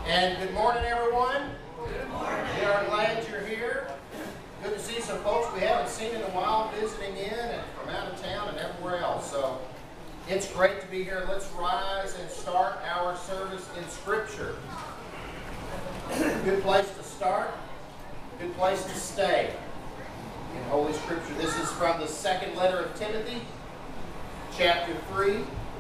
And good morning, everyone. Good morning. We are glad you're here. Good to see some folks we haven't seen in a while visiting in and from out of town and everywhere else. So it's great to be here. Let's rise and start our service in Scripture. Good place to start. Good place to stay in Holy Scripture. This is from the second letter of Timothy, chapter 3.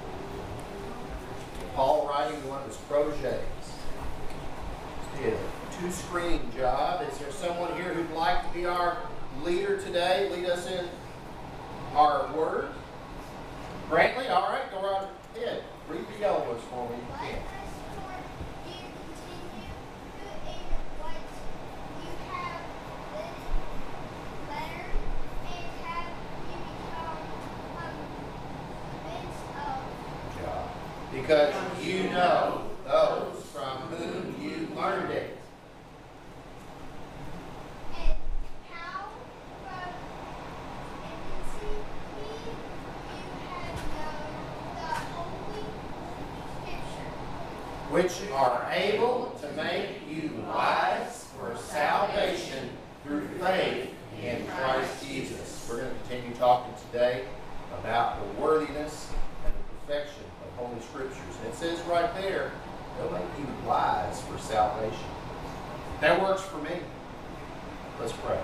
Paul writing to one of his proteges. Did a two-screen job. Is there someone here who'd like to be our leader today? Lead us in our word. Brantley, all right, go right ahead. Read the yellow ones for me if you can. Because you know those from whom you learned it. And how from infancy you have known the Holy Scripture, Which are able to make you wise for salvation through faith in Christ Jesus. We're going to continue talking today about the worthiness and the perfection of Holy Scriptures. And it says right there, they'll make you wise for salvation. That works for me. Let's pray.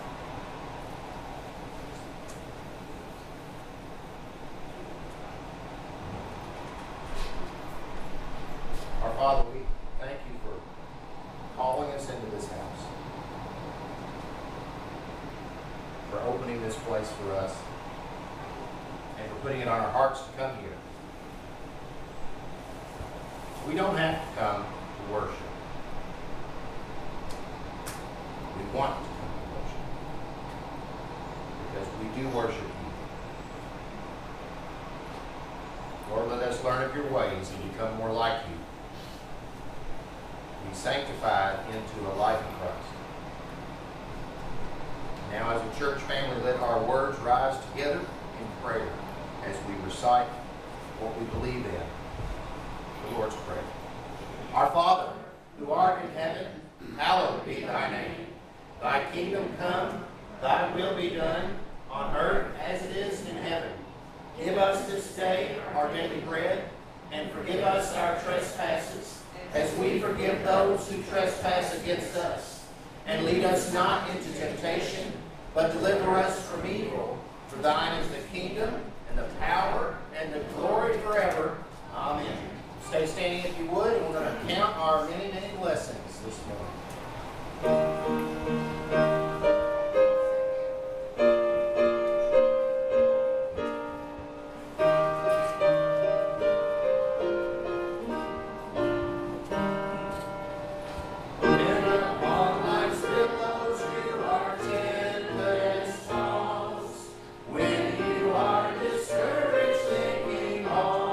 Our Father, we thank you for calling us into this house, for opening this place for us, and for putting it on our hearts to come here. We don't have to come to worship. We want to come to worship, because we do worship you. Lord, let us learn of your ways and become more like you. Be sanctified into a life in Christ. Now, as a church family, let our words rise together in prayer as we recite what we believe in. The Lord's Prayer. Our Father, who art in heaven, hallowed be thy name. Thy kingdom come, thy will be done, on earth as it is in heaven. Give us this day our daily bread, and forgive us our trespasses, as we forgive those who trespass against us. And lead us not into temptation, but deliver us from evil. For thine is the kingdom, and the power, and the glory forever. Amen. Stay standing if you would, and we're going to count our many, many blessings this morning.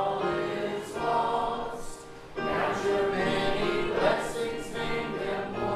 name them one.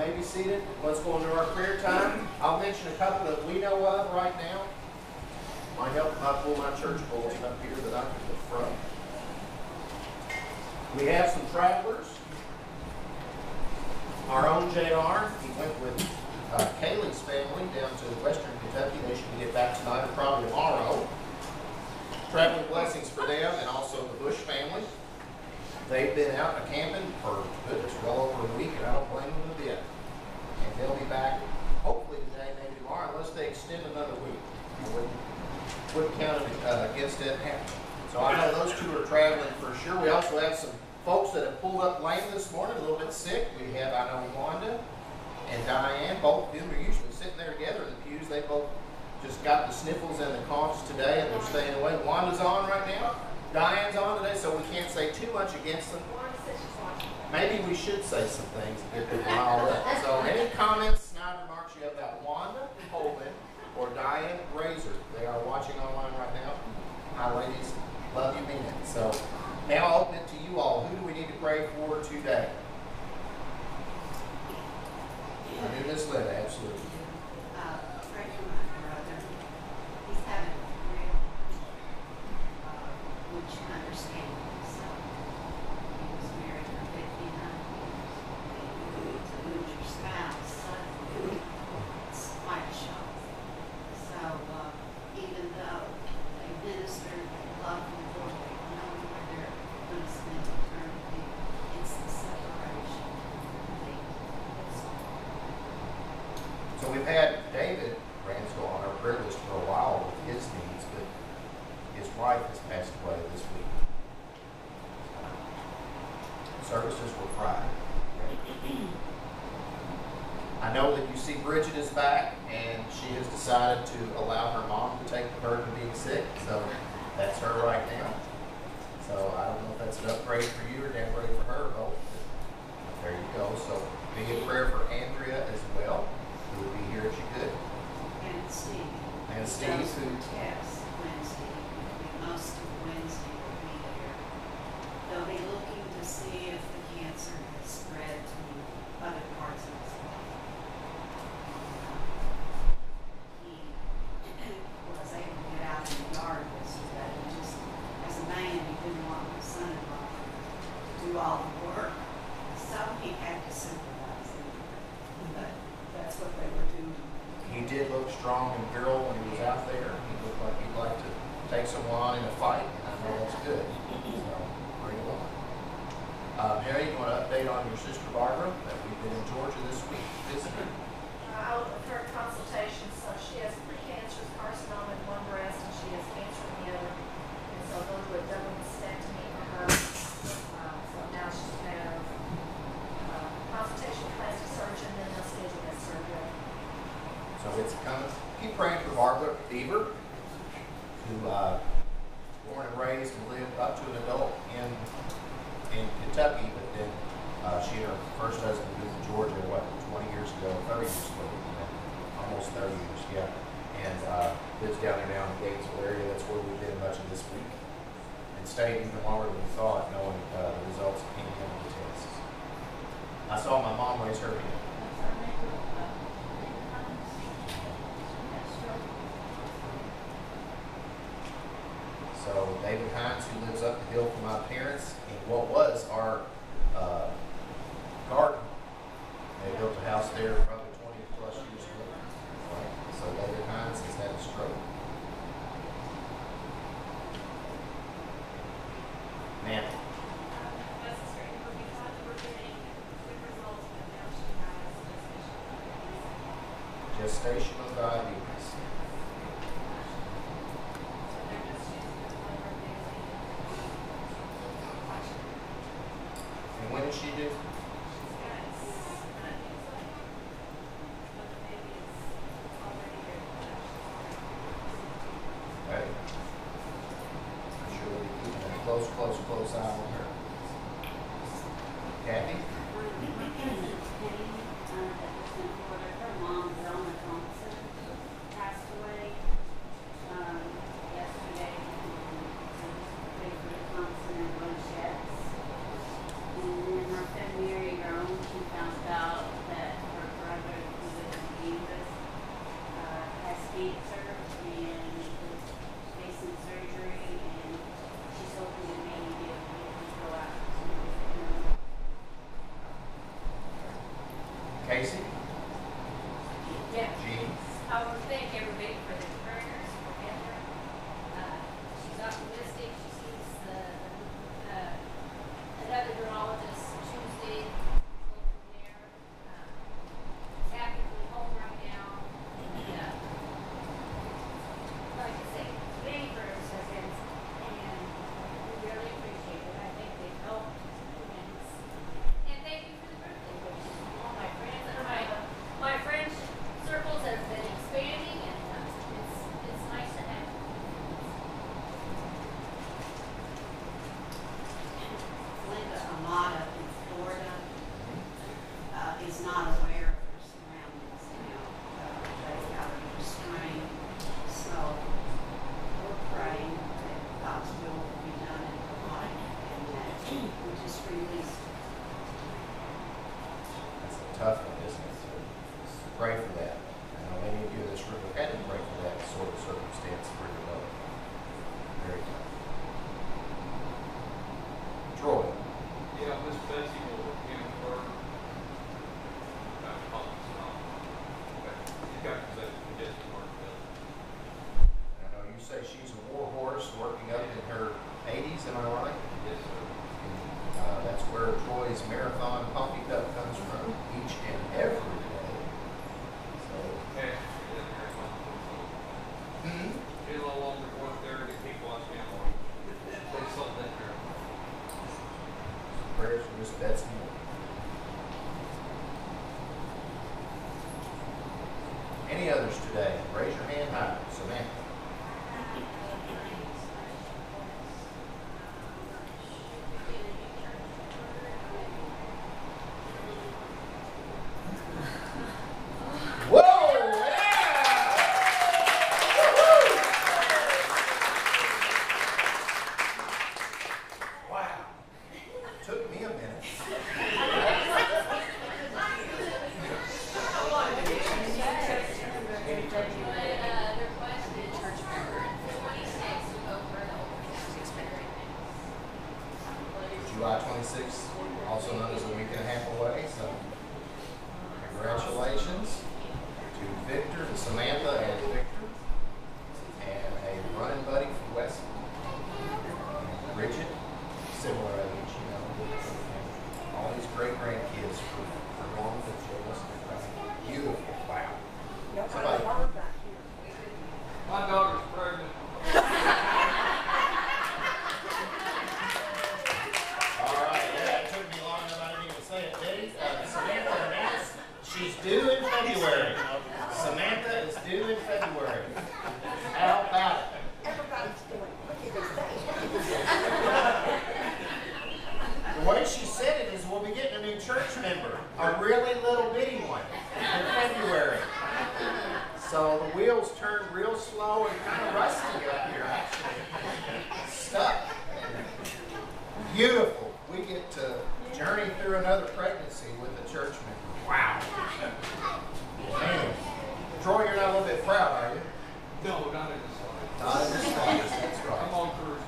may be seated. Let's go into our prayer time. I'll mention a couple that we know of right now. Might help if I pull my church bulletin up here that I can put front. We have some travelers. Our own JR, he went with Kaylee's family down to Western Kentucky. They should get back tonight or probably tomorrow. Traveling blessings for them and also the Bush family. They've been out camping for goodness, well over a week, and I don't blame them a bit. And they'll be back hopefully today, maybe tomorrow, unless they extend another week. I wouldn't count it against it happening. So I know those two are traveling for sure. We also have some folks that have pulled up lame this morning, a little bit sick. We have, I know, Wanda and Diane. Both of them are usually sitting there together in the pews. They both just got the sniffles and the coughs today, and they're staying away. Wanda's on right now. Diane's on today, so we can't say too much against them. Maybe we should say some things to get them riled up. So any comments, snide remarks you have about Wanda Holman or Diane Razor? They are watching online right now. Hi, ladies. Love you, mean it. So now I'll open it to you all. Who do we need to pray for today? I knew Miss Linda, absolutely. Pray for my brother. He's having real, which you understand. So he was married for 59 years. To lose your spouse, it's quite a shock. So even though they ministered, they loved him for it, knowing where they're going to spend eternity, it's the separation. So we've had David Ransdell on our prayer list for a while with his needs, but his wife has passed away this week. Services were Friday. I know that you see Bridget is back, and she has decided to allow her mom to take the burden of being sick, so that's her right now. So I don't know if that's an upgrade for you or a downgrade for her, both. But there you go. So be in prayer for Andrea as well, who would be here if she could. And Steve. And Steve, who Yes, Wednesday. Most of Wednesday will be there. They'll be looking to see if the cancer has spread to other parts of his body. He was able to get out in the yard yesterday. He just, as a man, he didn't want my son-in-law to do all the work. So he had to supervise him. But that's what they were doing. he did look strong and virile when he was out there. He looked like he'd like to take someone on in a fight, and I know that's good. So bring it on. Mary, you want to update on your sister Barbara that we've been in Georgia this week visiting? I was with her consultation, so she has precancerous carcinoma in one breast and she has cancer in the other. And so those were a double mastectomy for her. So now she's going to have consultation with plastic surgeon, then they'll schedule that surgery. So it's coming. Keep praying for Barbara Beaver, who born and raised and lived up to an adult in Kentucky, but then she and her first husband moved to Georgia, 20 years ago, 30 years ago, almost 30 years, yeah. And lives down there now in the Gainesville area. That's where we've been much of this week. And stayed even longer than we thought, knowing the results that came in on the tests. I saw my mom raise her hand. So David Hines, who lives up the hill from my parents, in what was our garden. They built a house there probably 20 plus years ago. Right? So David Hines has had a stroke. Man. Gestational diabetes. And when did she do? Okay. I'm sure we'll be keeping a close eye on her. Kathy? Her mom, Zelma Thompson, passed away yesterday. Thompson and Rochettes. And then her February girl, she found out that her Casey? Yeah. Jean? I want to thank everybody for their prayers for Heather. She's optimistic. She sees another neurologist Tuesday. Go from there. She's actively home right now. And, like I say, many prayers have been, and we really appreciate it. I think they've helped. And thank you for the birthday wish. All my friends and my friends circles have been expanding, and it's nice to have. Linda Amata in Florida is not aware of her surroundings now. They've got her restrained. So we're praying that God's will will be done in her life and that we just release her. That's a tough one, isn't it? So pray for that. I know many of you in this room have had to pray for that sort of circumstance for your love. Very tough. Troy. Yeah, Miss Betsy will give her you got possession of Jesse Martinville. I know you say she's a war horse working up in her 80s, am I right? Yes, sir. That's where Troy's marathon coffee cup comes from each and every day. So, Cash is in there. hmm? She no longer work there to keep watching out on. They sold that there. Prayers for Miss Betsy Moore. Any others today? Raise your hand high. Samantha. Whoa! Yeah! Wow. Took me a minute. July 26th, also known as a week and a half away, so congratulations to Victor, to Samantha and Victor, and a running buddy from West, and Bridget, similar age, you know, and all these great grandkids for long to show us their family. Beautiful, wow. Somebody, My daughter's pregnant. all right, yeah, it took me long enough, I didn't even say it. Betty, Samantha Hernandez, she's due in February. Samantha is due in February. How about it? Everybody's doing. What did they say? The way she said it is we'll be getting a new church member, a really little bitty one, in February. So the wheels turned real slow and kind of rusty up here, actually. Stuck. Beautiful. We get to journey through another pregnancy with a church member. Wow. Man. Troy, you're not a little bit proud, are you? No, not in the slightest. Not in the slightest, that's I'm right. on cruise.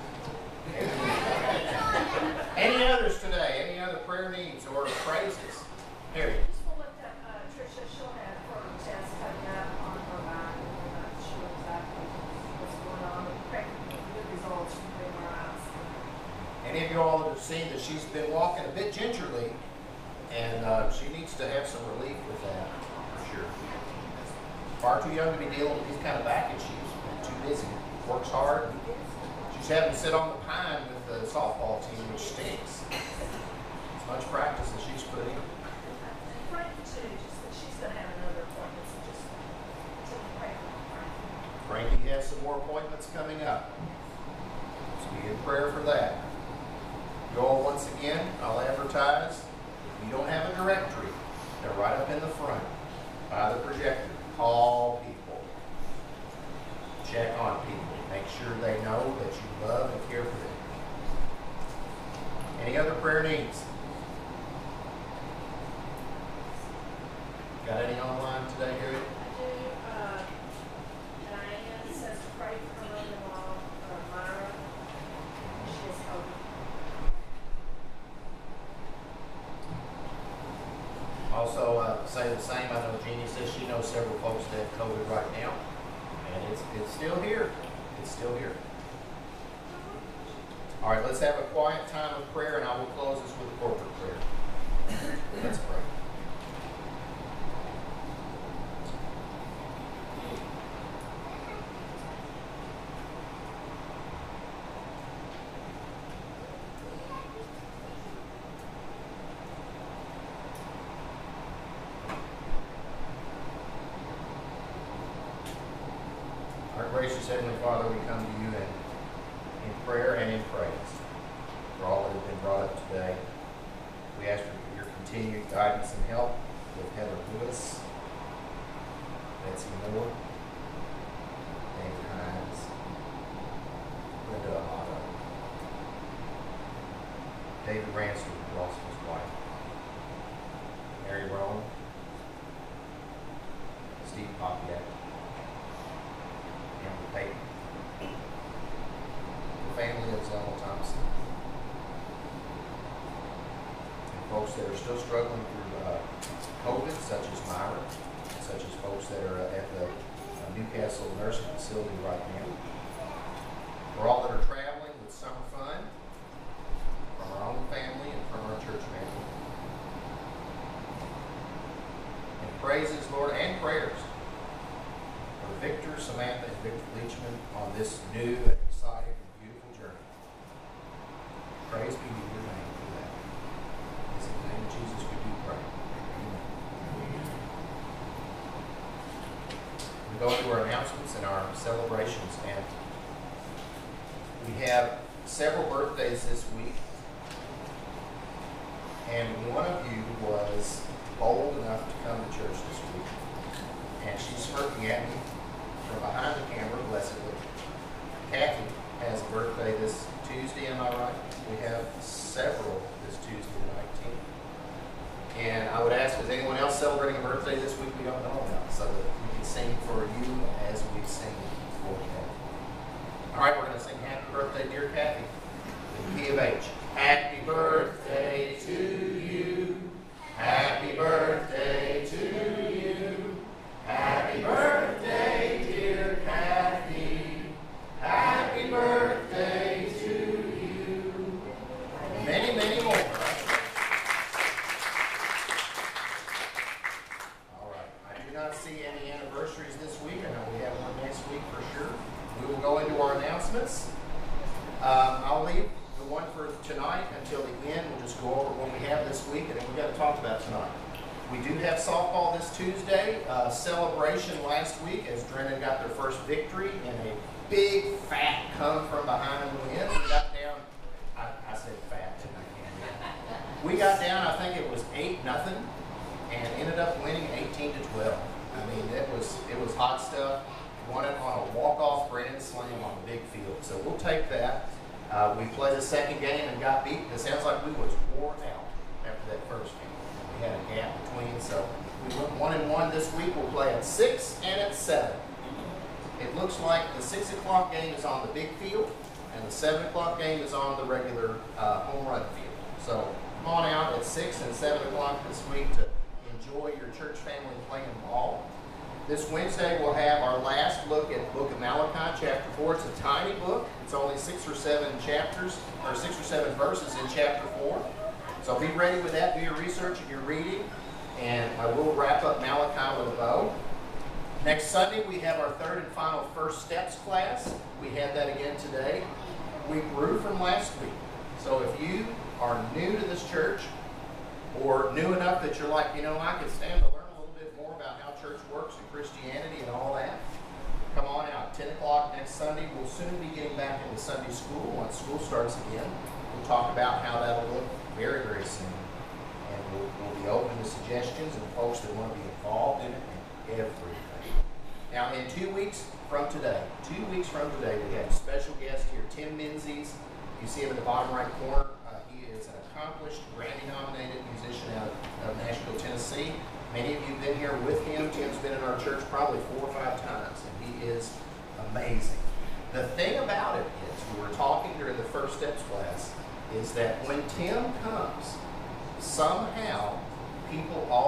Any others today? Any other prayer needs or praises? Harry. Just want to look up Tricia. She'll have her test coming up on her back. We're not sure exactly what's going on. We're expecting good results from the MRIs. Any of you all have seen that she's been walking a bit gingerly, and she needs to have some relief with that, for sure. Far too young to be dealing with these kind of back issues. Too busy. Works hard. She's having to sit on the pine with the softball team, which stinks. As much practice as she's put in. And Frankie too, just that she's going to have another appointment, so just pray for Frankie. Frankie has some more appointments coming up. So be in prayer for that. You all, once again, I'll advertise. If you don't have a directory, they're right up in the front by the projector. Call people. Check on people. Make sure they know that you love and care for them. Any other prayer needs? Got any online today, Harry? I do, Diane says to pray for her mother-in-law, Myra. She has COVID. Also, say the same. I know Jeannie says she knows several folks that have COVID right now, and it's still here. It's still here. All right, let's have a quiet time of prayer, and I will close this with a corporate prayer. Let's pray. Our gracious Heavenly Father, we come to you in prayer and in praise for all that has been brought up today. We ask for your continued guidance and help with Heather Lewis, Betsy Moore, David Hines, Linda Amato, David Ransford, who lost his wife, Mary Rowan, Steve Popiak, Amber Payton, the family of Zelma Thompson, and folks that are still struggling through COVID, such as Myra, such as folks that are at the Newcastle nursing facility right now. For all that are traveling with summer fun, from our own family and from our church family. And praises, Lord, and prayers for Victor, Samantha, and Victor Leachman on this new and exciting and beautiful journey. Praise be to your name for that. It's in the name of Jesus we do pray. Amen. We go to our announcements and our celebrations, and we have several birthdays this week. And one of you was bold enough to come to church this week. And she's smirking at me from behind the camera, blessedly. Kathy has a birthday this Tuesday, am I right? We have several this Tuesday, the 19th. And I would ask, is anyone else celebrating a birthday this week we don't know about, so that we can sing for you as we sing for Kathy. All right, we're going to sing Happy Birthday, Dear Kathy, in the key of H. Happy birthday to you. Happy birthday to you. Happy birthday, dear Kathy. Happy birthday to you. Many, many more. All right. I do not see any anniversaries this week. I know we have one next week for sure. We will go into our announcements. I'll leave the one for tonight until the end. We'll just go over what we have this week, and then we've got to talk about tonight. We do have softball this Tuesday. Celebration last week as Drennon got their first victory in a big, fat come from behind win. We got down, I said fat, didn't I? We got down, I think it was 8-0, and ended up winning 18-12. I mean, it was hot stuff. Won it on a walk-off grand slam on the big field. So we'll take that. We played the second game and got beat. It sounds like we was worn out after that first game. We had a gap between, so we went 1-1 this week. We'll play at 6 and at 7. It looks like the 6 o'clock game is on the big field, and the 7 o'clock game is on the regular home run field. So come on out at 6 and 7 o'clock this week to enjoy your church family playing ball. This Wednesday we'll have our last look at the book of Malachi, chapter 4. It's a tiny book. It's only 6 or 7 chapters, or 6 or 7 verses in chapter 4. So be ready with that. Do your research and your reading. And I will wrap up Malachi with a bow. Next Sunday we have our third and final First Steps class. We had that again today. We grew from last week. So if you are new to this church, or new enough that you're like, you know, I could stand to learn a little bit more about how church works and Christianity and all that, come on out. 10 o'clock next Sunday. We'll soon be getting back into Sunday school once school starts again. We'll talk about how that'll look very, very soon. And we'll be open to suggestions and folks that want to be involved in it and everything. Now, in 2 weeks from today, we have a special guest here, Tim Menzies. You see him in the bottom right corner. He is an accomplished Grammy-nominated musician out of Nashville, Tennessee. Many of you have been here with him. Tim's been in our church probably 4 or 5 times, and he is amazing. The thing about it is, we were talking during the First Steps class, is that when Tim comes, somehow people always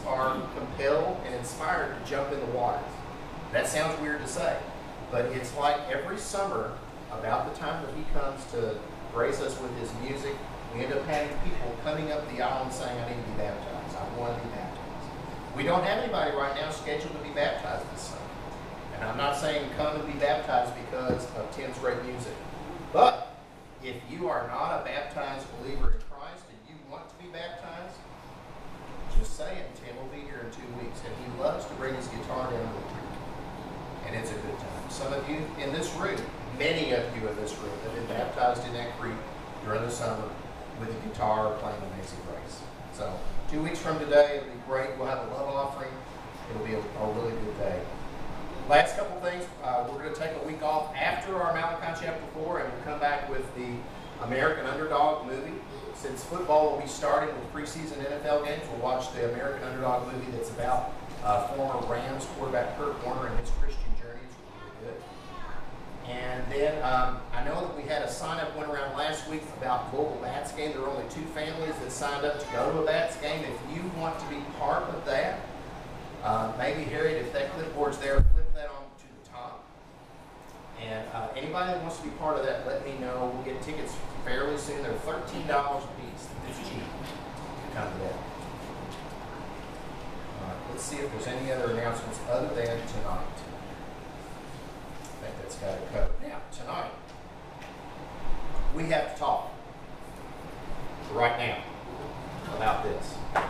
are compelled and inspired to jump in the waters. That sounds weird to say, but it's like every summer, about the time that he comes to grace us with his music, we end up having people coming up the aisle and saying, I need to be baptized. I want to be baptized. We don't have anybody right now scheduled to be baptized this summer. And I'm not saying come and be baptized because of Tim's great music. But if you are not a baptized believer in Christ and you want to be baptized, just say it. Tim will be here in 2 weeks. And he loves to bring his guitar down to the creek. And it's a good time. Some of you in this room, many of you in this room have been baptized in that creek during the summer with a guitar playing Amazing Grace. So 2 weeks from today, it'll be great. We'll have a love offering. It'll be a really good day. Last couple things, we're going to take a week off after our Malachi chapter 4, and we'll come back with the American Underdog movie. Since football will be starting with preseason NFL games, we'll watch the American Underdog movie that's about former Rams quarterback Kurt Warner and his Christian journey. It's really good. And then I know that we had a sign-up went around last week about local Bats game. There were only 2 families that signed up to go to a Bats game. If you want to be part of that, maybe Harriet, if that clipboard's there, flip that on to the top. And anybody that wants to be part of that, let me know. We'll get tickets fairly soon. They're $13 a piece. It's cheap to come to that. Let's see if there's any other announcements other than tonight. I think that's got it covered. Now, tonight, we have to talk right now about this.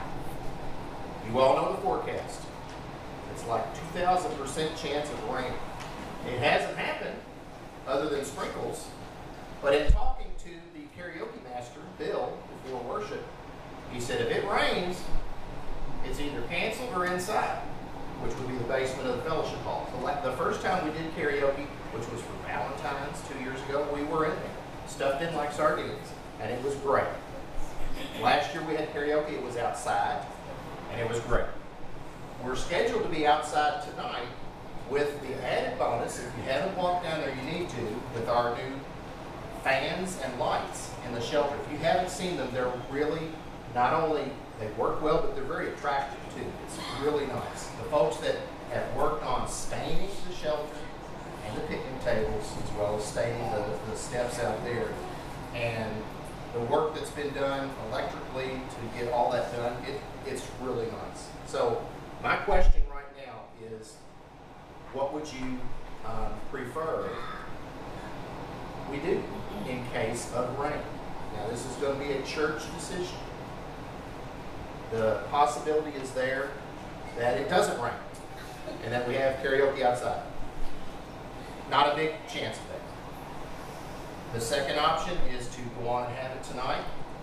You all know the forecast. It's like 2,000% chance of rain. It hasn't happened other than sprinkles, but in talking to the karaoke master, Bill, before worship, he said if it rains, it's either canceled or inside, which would be the basement of the fellowship hall. So the first time we did karaoke, which was for Valentine's 2 years ago, we were in there, stuffed in like sardines, and it was great. Last year we had karaoke, it was outside, and it was great. We're scheduled to be outside tonight with the added bonus, if you haven't walked down there, you need to, with our new fans and lights in the shelter. If you haven't seen them, they're really, not only, they work well, but they're very attractive too. It's really nice. The folks that have worked on staining the shelter and the picnic tables, as well as staining the steps out there, and the work that's been done electrically to get all that done, it's really nice. So my question right now is, what would you prefer we do in case of rain? Now this is going to be a church decision. The possibility is there that it doesn't rain and that we have karaoke outside. Not a big chance of that. The second option is to go on and have it tonight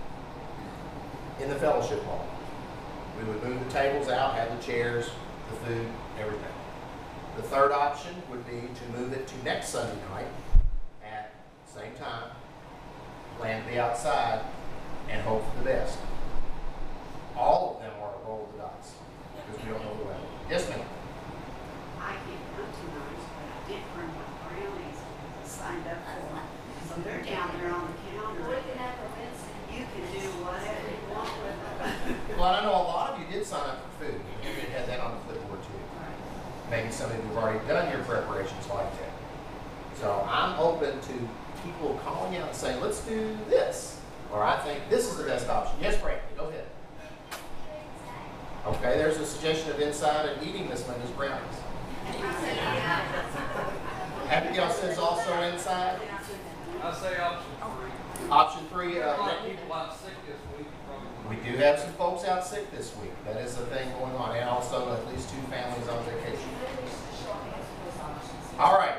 in the fellowship hall. We would move the tables out, have the chairs, the food, everything. The third option would be to move it to next Sunday night at the same time, plan to be outside, and hope for the best. All of them are a roll of the dice because we don't know the weather. Yes, ma'am. I can't come tonight, but I did bring my brownies because I signed up for them. So they're down there on the counter. Looking at the Wednesday. You can do whatever you want with them. Well, I know a lot of you did sign up for food. You could have that on the clipboard too. Maybe some of you have already done your preparations like that. So I'm open to people calling out and saying, let's do this. Or I think this is the best option. Yes, Frank, go ahead. Okay, there's a suggestion of inside and eating Miss Linda's brownies. Abigail says also inside. I say option 3. Option 3. A lot of people out sick this week. We do have some folks out sick this week. That is the thing going on. And also at least 2 families on vacation. All right.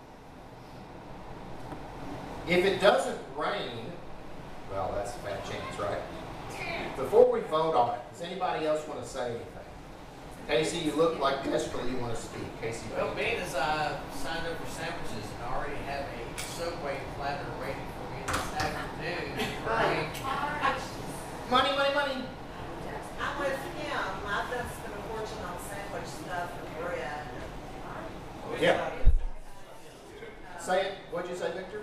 If it doesn't rain, well, that's a bad chance, right? Before we vote on it, does anybody else want to say anything? Casey, you look like desperately you want to speak. Casey, Well, being as I signed up for sandwiches and already have a Subway platter waiting for me this afternoon, right? money, money, money. I'm with him. I've done spent a fortune on sandwich stuff and bread. Yep. Say it. What'd you say, Victor?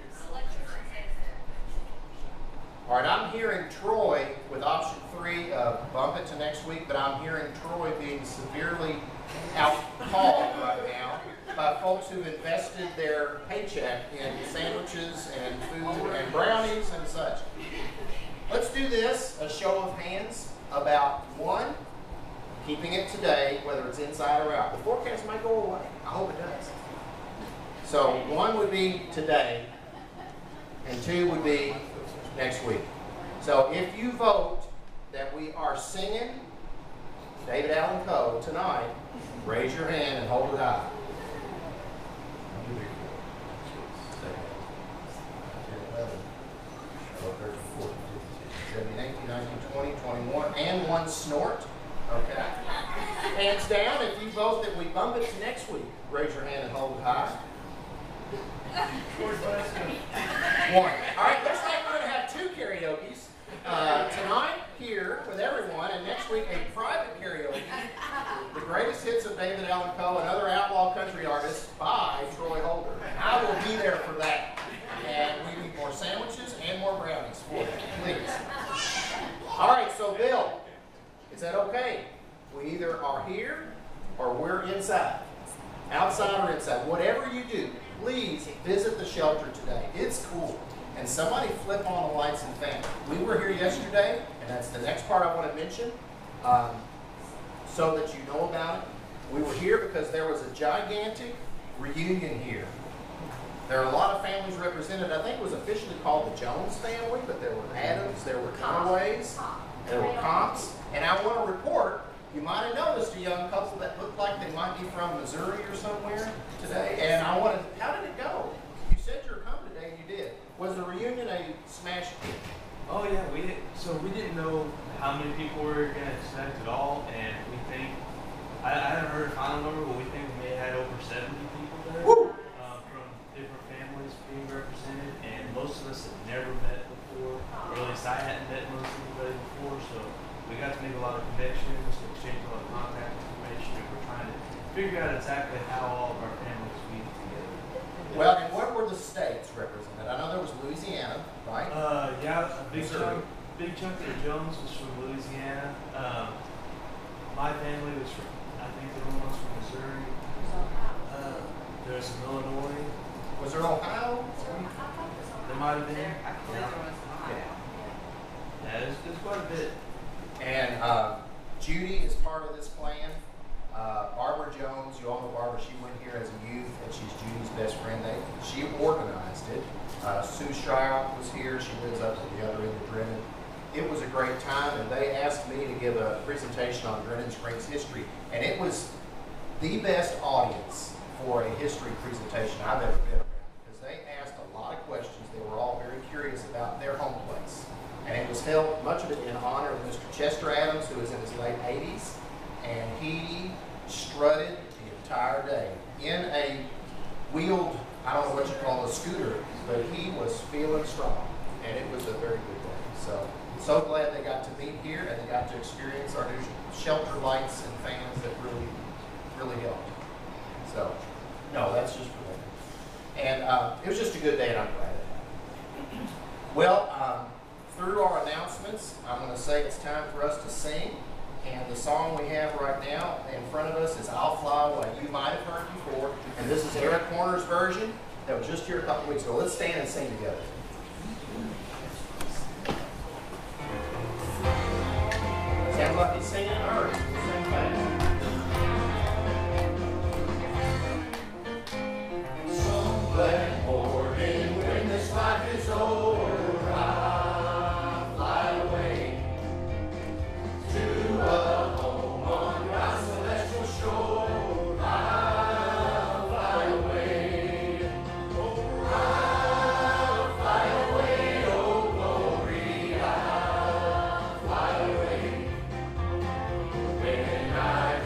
All right, I'm hearing Troy with option 3 of bump it to next week, but I'm hearing Troy being severely outcalled right now by folks who've invested their paycheck in sandwiches and food and brownies and such. Let's do this, a show of hands, about one, keeping it today, whether it's inside or out. The forecast might go away. I hope it does. So one would be today, and two would be next week. So if you vote that we are singing David Allen Coe tonight, raise your hand and hold it high. 17, 18, 19, 20, 21, and one snort. Okay. Hands down, if you vote that we bump it to next week, raise your hand and hold it high. One. All right, looks like we're going to have two karaoke's. Tonight here with everyone, and next week a private karaoke. The greatest hits of David Allen Coe and other outlaw country artists by Troy Holder. I will be there for that. And we need more sandwiches and more brownies for you, please. All right, so Bill, is that okay? We either are here or we're inside. Outside or inside. Whatever you do, please visit the shelter today. It's cool. And somebody flip on the lights and fan. We were here yesterday, and that's the next part I want to mention, so that you know about it. We were here because there was a gigantic reunion here. There are a lot of families represented. I think it was officially called the Jones family, but there were Adams, there were Conaways, there were Comps. And I want to report, you might have noticed a young couple that looked like they might be from Missouri or somewhere today. And I wanted, how did it go? You said you were coming today, and you did. Was the reunion a smash hit? Oh yeah, we didn't know how many people were going to expect at all, and we think, I haven't heard a final number, but we think we may have had over 70 people there. From different families being represented, and most of us had never met before, or at least I hadn't met most anybody before, so we got to make a lot of connections, exchange a lot of contact information, and we're trying to figure out exactly how all of our families weave together. Well, and what were the states represented? I know there was Louisiana, right? Yeah, a big chunk of the Jones was from Louisiana. My family was from, I think the one was from Missouri. There was some Illinois. Was there Ohio? There might have been. I believe there was Ohio. Yeah, there's quite a bit. And Judy is part of this plan. Barbara Jones, you all know Barbara, she went here as a youth, and she's Judy's best friend. She organized it. Sue Schreier was here. She lives up at the other end of Drennon. It was a great time, and they asked me to give a presentation on Drennon Springs history, and it was the best audience for a history presentation I've ever been around, because they asked a lot of questions. They were all very curious about their home place, and it was held, much of it in honor of Mr. Chester Adams, who was in his late 80s, and he strutted the entire day in a wheeled, I don't know what you call a scooter, but he was feeling strong, and it was a very good day. So glad they got to meet here, and they got to experience our new shelter lights and fans that really, really helped. So, no, that's just for them. And it was just a good day, and I'm glad it happened. Well, through our announcements, I'm going to say it's time for us to sing. And the song we have right now in front of us is I'll Fly Away. You might have heard before, and this is Eric Horner's version that was just here a couple weeks ago. Let's stand and sing together. Sound like he's singing in a hurry. Sing fast. Some black morning when this life is over, I'll fly away to a home on God's celestial shore. I'll fly away. I'll fly away, oh glory. I'll fly away. When I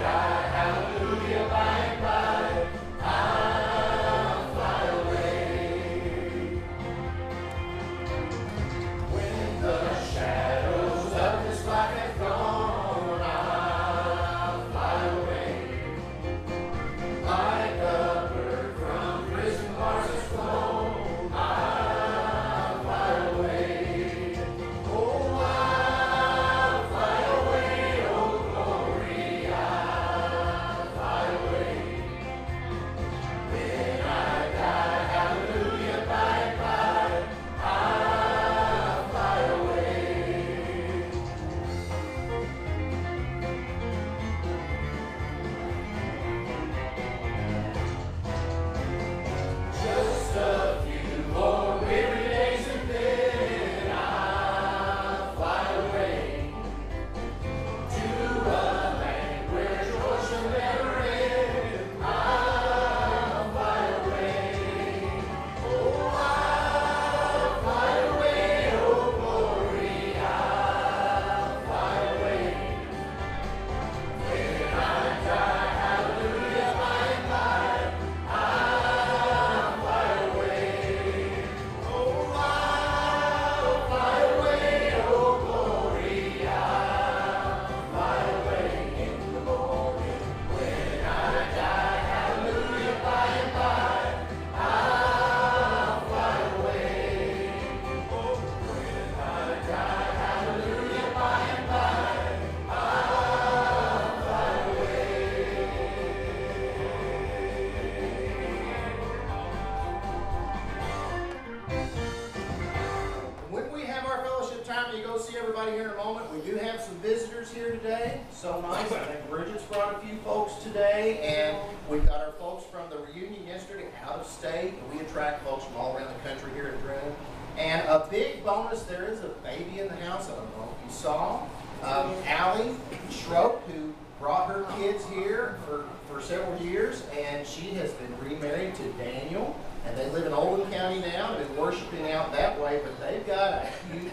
everybody here in a moment. We do have some visitors here today. So nice. I think Bridget's brought a few folks today, and we've got our folks from the reunion yesterday out of state. And we attract folks from all around the country here at Drennon. And a big bonus, there is a baby in the house. I don't know if you saw. Allie Schroep, who brought her kids here for several years, and she has been remarried to Daniel. And they live in Oldham County now. They've been worshiping out that way, but they've got a cute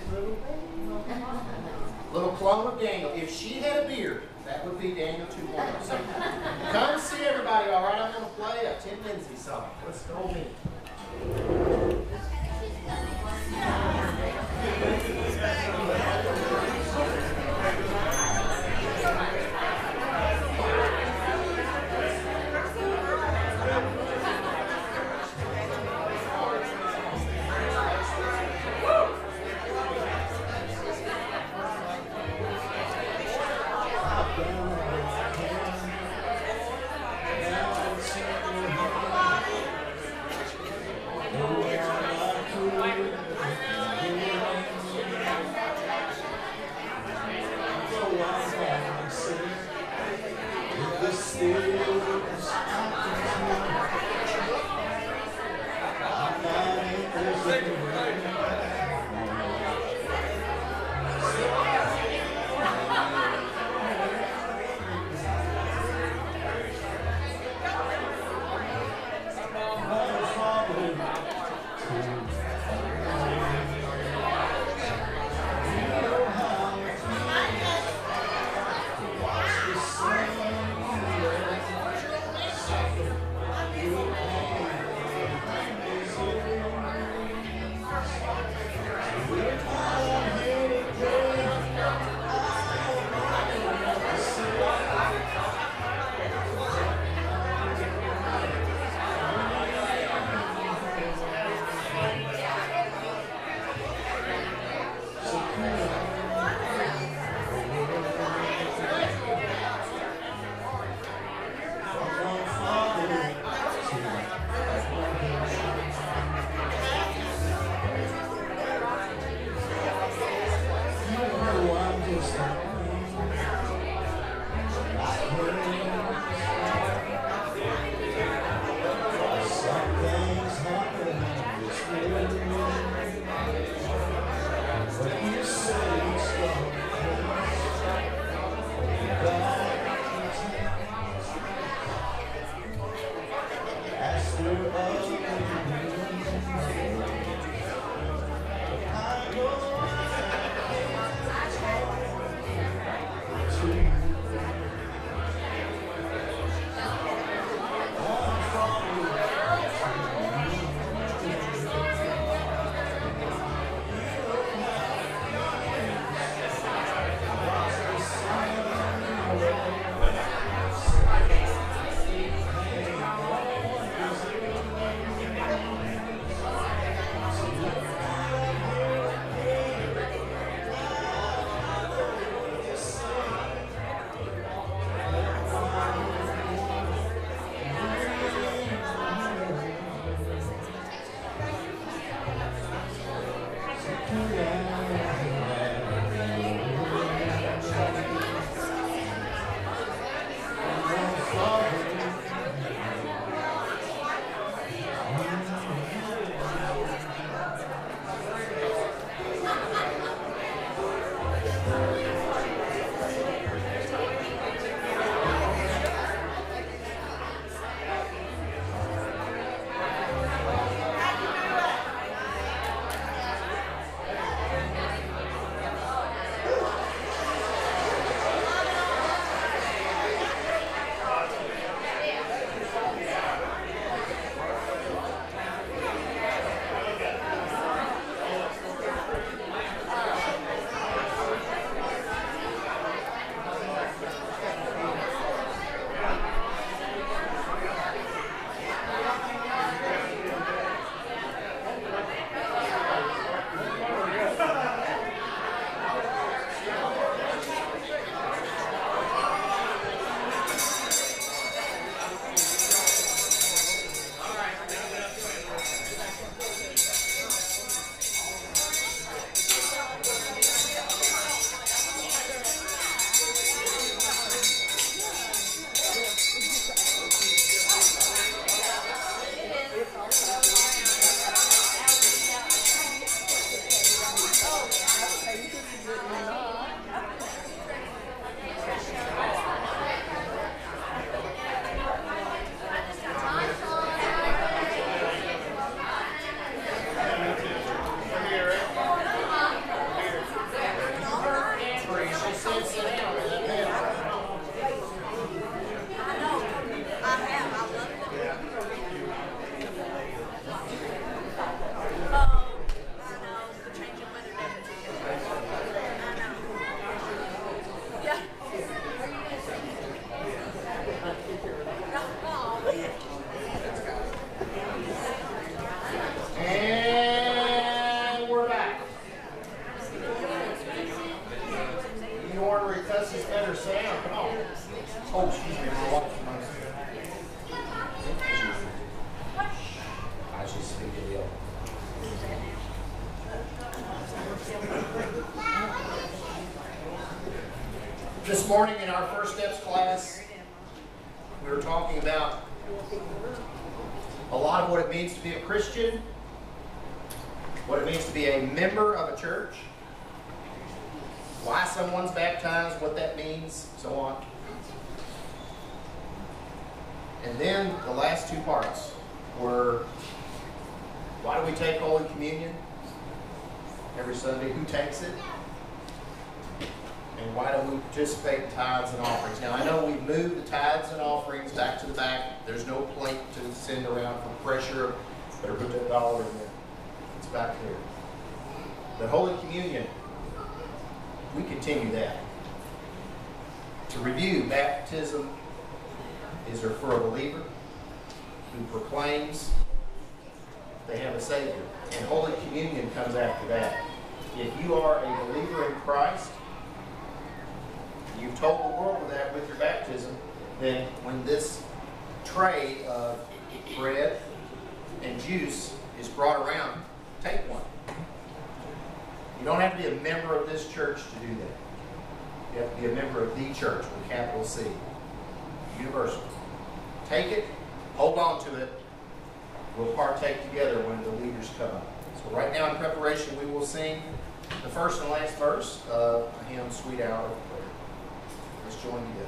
little clone of Daniel. If she had a beard, that would be Daniel 2.0. So come see everybody, all right? I'm going to play a Tim Lindsay song. Let's go meet. us this better sound. Come on. Oh, excuse me. My wife's I should speak to the other. This morning in our First Steps class, we were talking about a lot of what it means to be a Christian, what it means to be a member of a church, why someone's baptized, what that means, so on. And then the last two parts were, why do we take Holy Communion every Sunday? Who takes it? And why don't we participate in tithes and offerings? Now, I know we've moved the tithes and offerings back to the back. There's no plate to send around for pressure. Better put that dollar in there. It's back there. But Holy Communion, we continue that. To review, baptism is for a believer who proclaims they have a Savior. And Holy Communion comes after that. If you are a believer in Christ, you've told the world of that with your baptism, then when this tray of bread and juice is brought around, take one. You don't have to be a member of this church to do that. You have to be a member of the church with a capital C. Universal. Take it, hold on to it. We'll partake together when the leaders come up. So right now in preparation, we will sing the first and last verse of the hymn, Sweet Hour of Prayer. Let's join together.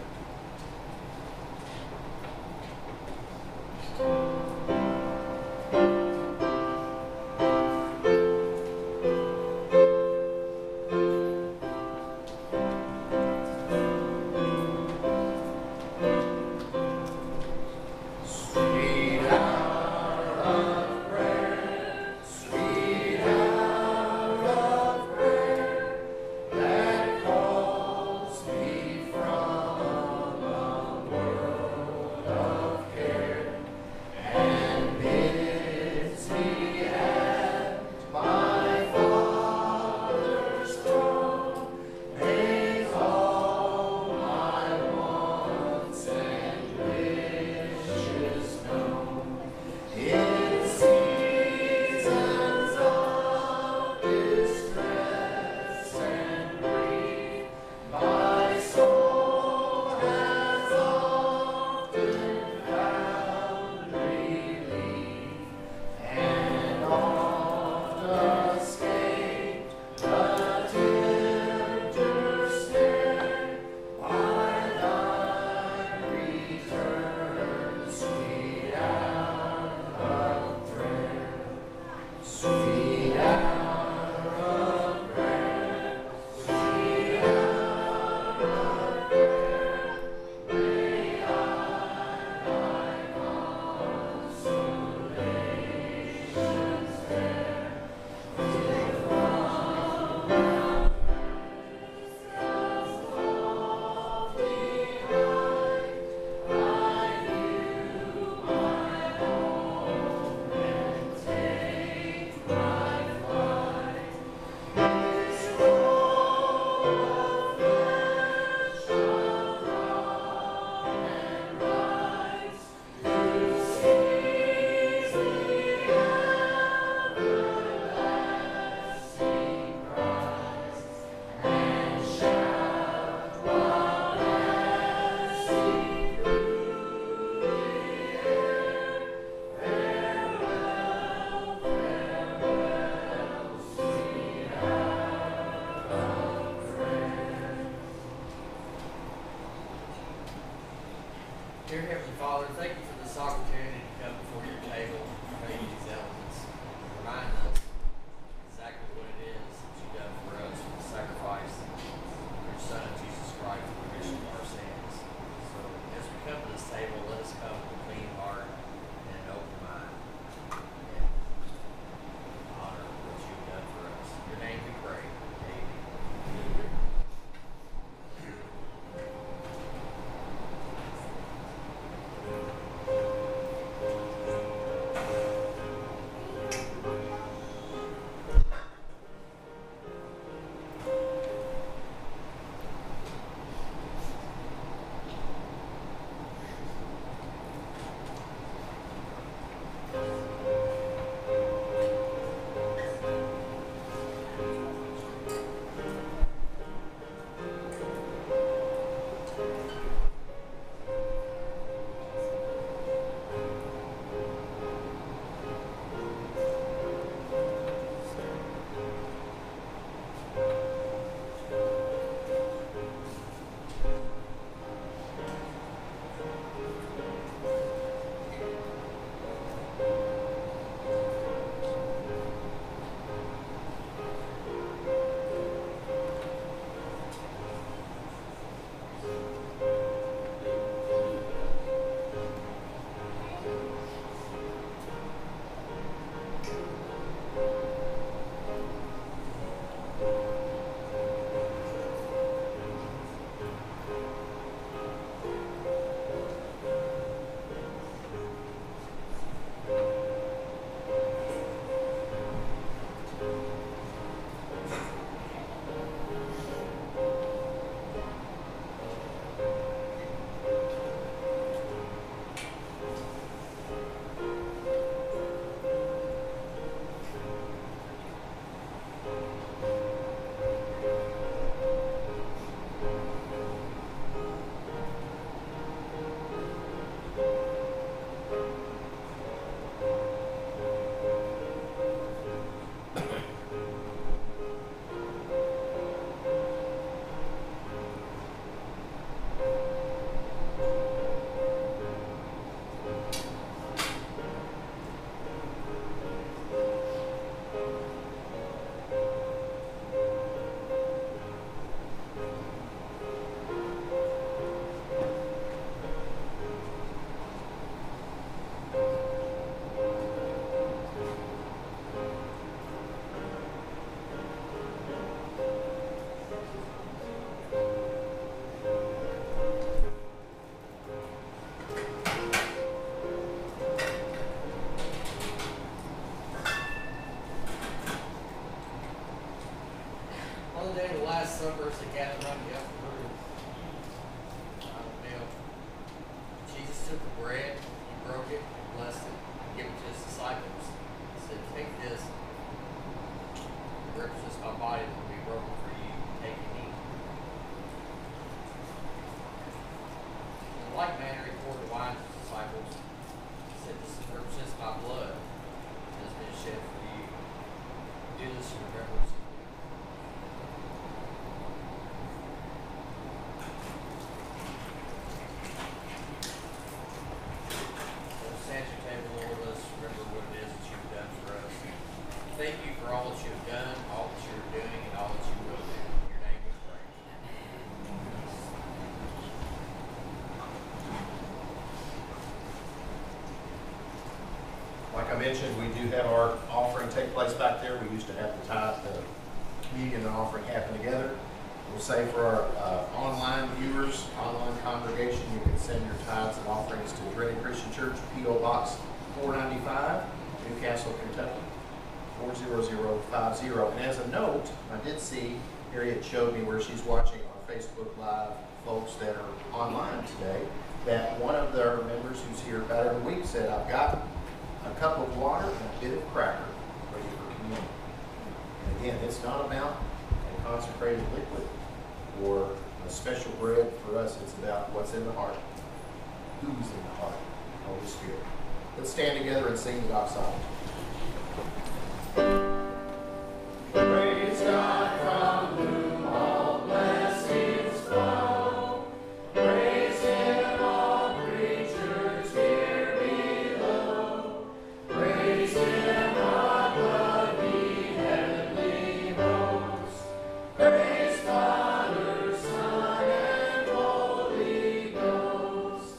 Dear Heavenly Father, thank you for this opportunity to come before your table and pray these elements. Remind us exactly what it is that you've done for us, for the sacrifice of your Son, Jesus Christ, for the remission of our sins. So as we come to this table, let us come with a clean heart and an open mind and honor what you've done for us. In your name we pray. Amen. the cat running up the room. Bill. Jesus took the bread, he broke it, blessed it, and gave it to his disciples. He said, take this, it represents my body that will be broken for you. Take and eat. In like manner, he poured the wine to his disciples. He said, this represents my blood that has been shed for you. Do this in remembrance of me. Stand at your table, Lord. Let us remember what it is that you've done for us. Thank you for all that you have done, all that you are doing, and all that you will do. In your name we pray. Like I mentioned, we do have our offering take place back there. We used to have the tithe, the communion and offering happen together. We'll say for our online viewers, online congregation, you can send your tithes and offerings to Drennon Christian Church, P.O. Box 495, Newcastle, Kentucky, 40050. And as a note, I did see, Harriet showed me where she's watching our Facebook Live folks that are online today, that one of their members who's here about every week said, I've got a cup of water and a bit of cracker ready for communion. And again, it's not about a consecrated liquid or a special bread for us. It's about what's in the heart. Who's in the heart? Holy Spirit. Let's stand together and sing the doxology. Praise God from whom all blessings flow. Praise Him, all creatures here below. Praise Him, above the heavenly hosts. Praise Father, Son, and Holy Ghost.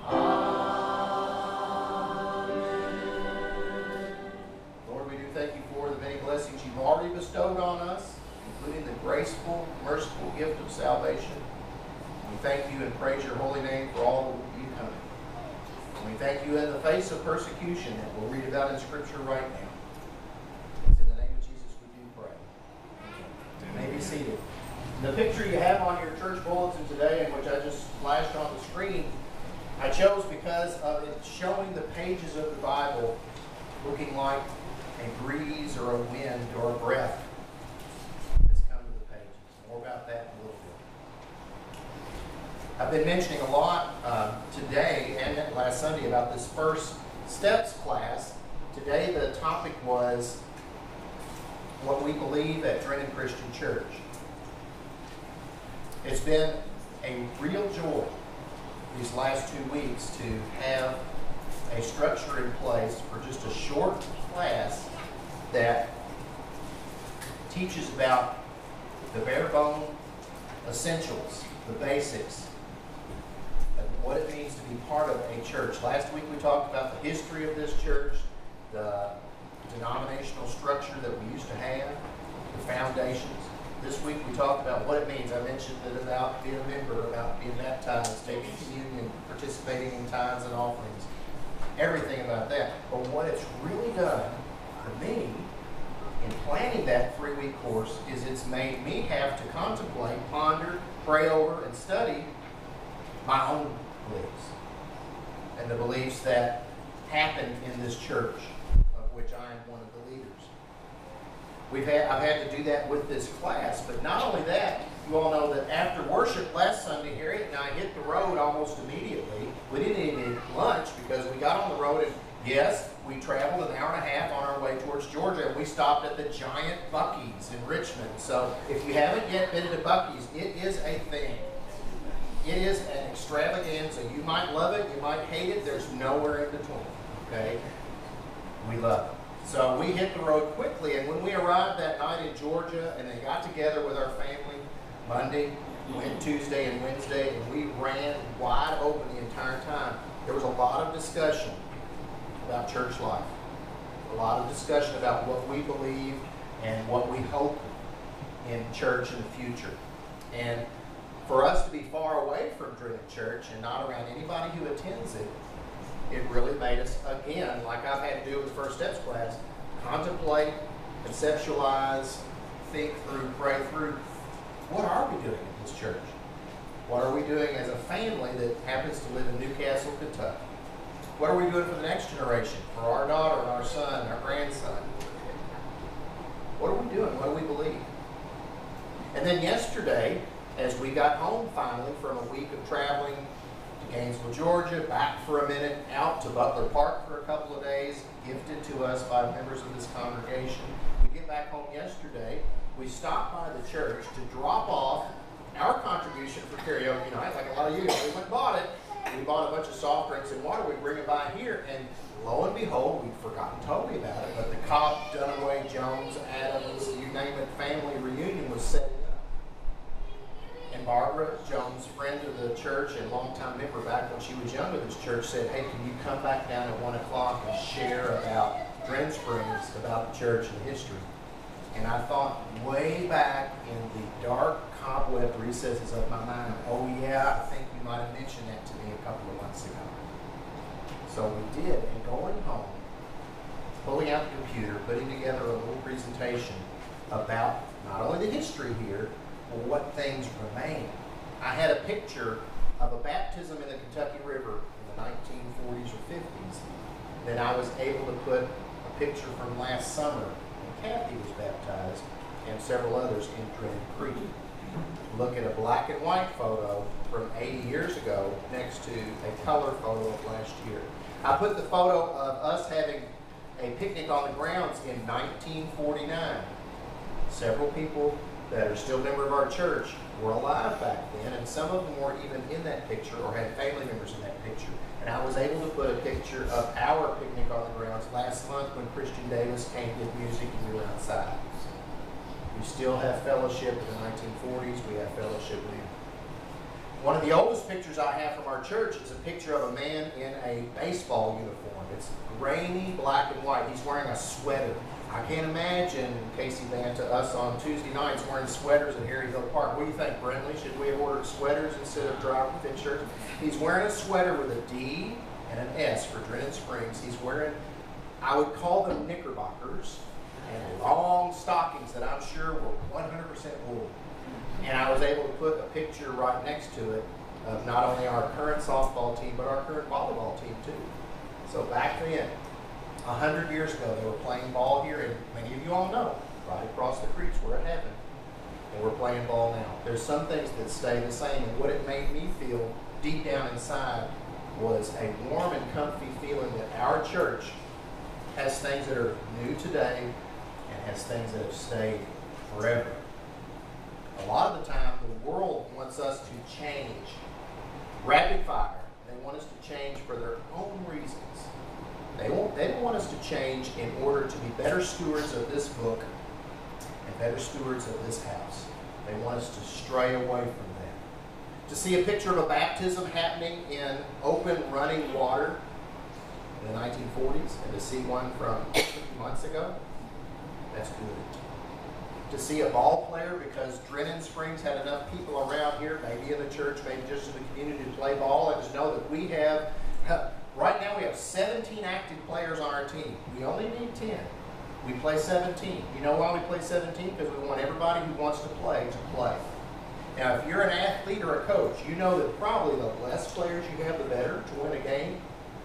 Amen. Lord, we do thank you for the many blessings you've already bestowed on us, including the graceful, merciful gift of salvation. We thank you and praise your holy name for all that will be coming. And we thank you in the face of persecution that we'll read about in Scripture right now. It's in the name of Jesus we do pray. You may be seated. The picture you have on your church bulletin today, and which I just flashed on the screen, I chose because of it showing the pages of the Bible looking like a breeze or a wind or a breath has come to the pages. More about that in a little bit. I've been mentioning a lot today and last Sunday about this First Steps class. Today the topic was what we believe at Drennon Christian Church. It's been a real joy these last 2 weeks to have a structure in place for just a short class that teaches about the bare bone essentials, the basics, of what it means to be part of a church. Last week we talked about the history of this church, the denominational structure that we used to have, the foundations. This week we talked about what it means. I mentioned that about being a member, about being baptized, taking communion, participating in tithes and offerings, everything about that. But what it's really done for me in planning that 3-week course is it's made me have to contemplate, ponder, pray over, and study my own beliefs and the beliefs that happen in this church, of which I am one of the leaders. I've had to do that with this class, but not only that, you all know that after worship last Sunday, Harriet and I hit the road almost immediately. We didn't even eat lunch because we got on the road and yes, we traveled an hour and a half on our way towards Georgia, and we stopped at the giant Buc-ee's in Richmond. So if you haven't yet been to Buc-ee's, it is a thing. It is an extravaganza. You might love it, you might hate it. There's nowhere in between, okay? We love it. So we hit the road quickly, and when we arrived that night in Georgia and they got together with our family Monday, Tuesday, and Wednesday, and we ran wide open the entire time, there was a lot of discussion about church life, a lot of discussion about what we believe and what we hope in church in the future. And for us to be far away from Drennon Church and not around anybody who attends it, it really made us, again, like I've had to do with the First Steps class, contemplate, conceptualize, think through, pray through what are we doing in this church? What are we doing as a family that happens to live in Newcastle, Kentucky? What are we doing for the next generation, for our daughter, our son, our grandson? What are we doing? What do we believe? And then yesterday, as we got home finally from a week of traveling to Gainesville, Georgia, back for a minute, out to Butler Park for a couple of days, gifted to us by members of this congregation. We get back home yesterday. We stopped by the church to drop off our contribution for karaoke night, like a lot of you. We went and bought it. We bought a bunch of soft drinks and water. We bring it by here, and lo and behold, we'd forgotten totally about it, but the Cobb, Dunaway, Jones, Adams, you name it, family reunion was setting up. And Barbara Jones, friend of the church and longtime member back when she was young with this church, said, hey, can you come back down at 1 o'clock and share about Drennon Springs, about the church and history? And I thought way back in the dark cobweb recesses of my mind, oh yeah, I think you might have mentioned that to me a couple of months ago. So we did, and going home, pulling out the computer, putting together a little presentation about not only the history here, but what things remain. I had a picture of a baptism in the Kentucky River in the 1940s or 50s that I was able to put a picture from last summer when Kathy was baptized and several others in Drennon Creek. Look at a black and white photo from 80 years ago next to a color photo of last year. I put the photo of us having a picnic on the grounds in 1949. Several people that are still members of our church were alive back then, and some of them weren't even in that picture or had family members in that picture. And I was able to put a picture of our picnic on the grounds last month when Christian Davis came, did music, and we were outside. We still have fellowship in the 1940s. We have fellowship now. One of the oldest pictures I have from our church is a picture of a man in a baseball uniform. It's grainy black and white. He's wearing a sweater. I can't imagine Casey Van to us on Tuesday nights wearing sweaters at Harry Hill Park. What do you think, Brentley? Should we have ordered sweaters instead of dry fit shirts? He's wearing a sweater with a D and an S for Drennon Springs. He's wearing, I would call them knickerbockers, and long stockings that I'm sure were 100% wool. And I was able to put a picture right next to it of not only our current softball team, but our current volleyball team too. So back then, 100 years ago, they were playing ball here, and many of you all know, right across the creeks where it happened. And we're playing ball now. There's some things that stay the same, and what it made me feel deep down inside was a warm and comfy feeling that our church has things that are new today and has things that have stayed forever. A lot of the time, the world wants us to change. Rapid fire. They want us to change for their own reasons. They don't want us to change in order to be better stewards of this book and better stewards of this house. They want us to stray away from that. To see a picture of a baptism happening in open running water in the 1940s and to see one from a few months ago, that's good. To see a ball player because Drennon Springs had enough people around here, maybe in the church, maybe just in the community, to play ball. I just know that we have, right now we have 17 active players on our team. We only need 10. We play 17. You know why we play 17? Because we want everybody who wants to play. Now, if you're an athlete or a coach, you know that probably the less players you have, the better to win a game.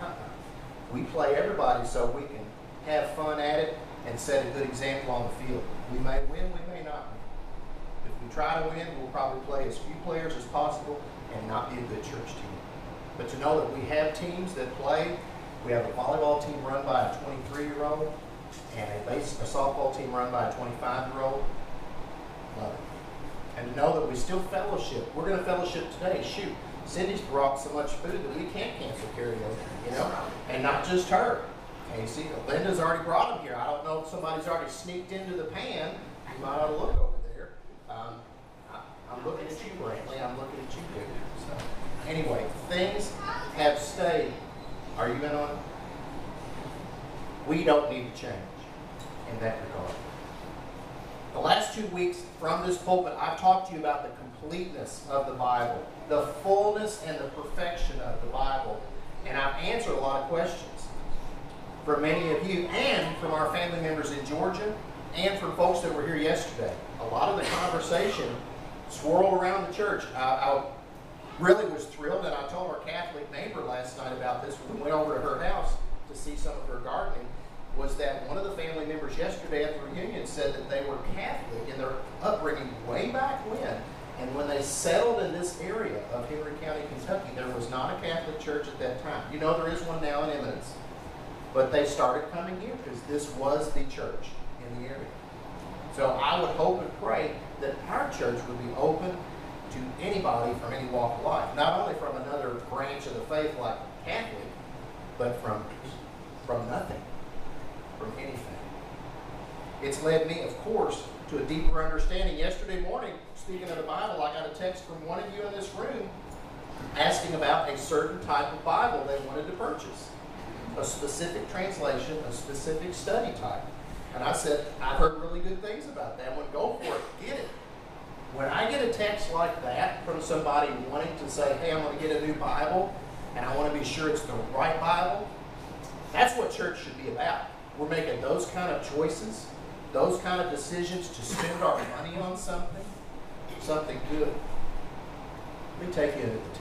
We play everybody so we can have fun at it and set a good example on the field. We may win, we may not win. If we try to win, we'll probably play as few players as possible and not be a good church team. But to know that we have teams that play, we have a volleyball team run by a 23-year-old and a softball team run by a 25-year-old, love it. And to know that we still fellowship. We're going to fellowship today. Shoot, Cindy's brought so much food that we can't cancel karaoke, you know? And not just her. Casey, Linda's already brought them here. I don't know if somebody's already sneaked into the pan. You might ought to look over there. I'm looking at you, Brantley. I'm looking at you, too. So, anyway, things have stayed. Are you in on it? We don't need to change in that regard. The last 2 weeks from this pulpit, I've talked to you about the completeness of the Bible, the fullness and the perfection of the Bible, and I've answered a lot of questions from many of you and from our family members in Georgia and from folks that were here yesterday. A lot of the conversation swirl around the church. I really was thrilled, and I told our Catholic neighbor last night about this when we went over to her house to see some of her gardening, was that one of the family members yesterday at the reunion said that they were Catholic in their upbringing way back when. And when they settled in this area of Henry County, Kentucky, there was not a Catholic church at that time. You know, there is one now in Eminence. But they started coming here because this was the church in the area. So I would hope and pray that our church would be open to anybody from any walk of life. Not only from another branch of the faith like Catholic, but from nothing, from anything. It's led me, of course, to a deeper understanding. Yesterday morning, speaking of the Bible, I got a text from one of you in this room asking about a certain type of Bible they wanted to purchase. A specific translation, a specific study type. And I said, I've heard really good things about that one. Go for it. Get it. When I get a text like that from somebody wanting to say, hey, I'm going to get a new Bible, and I want to be sure it's the right Bible, that's what church should be about. We're making those kind of choices, those kind of decisions to spend our money on something good. Let me take you into the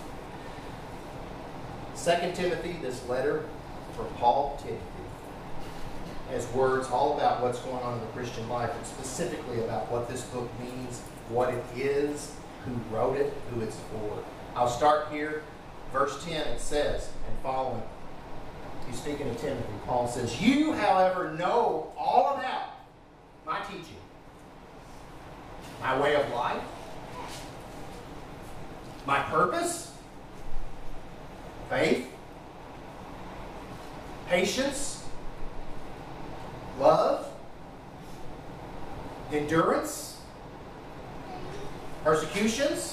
text. 2 Timothy, this letter from Paul to Timothy, has words all about what's going on in the Christian life, and specifically about what this book means, what it is, who wrote it, who it's for. I'll start here. Verse 10, it says, and following, he's speaking to Timothy. Paul says, you, however, know all about my teaching, my way of life, my purpose, faith, patience, love, endurance, persecutions,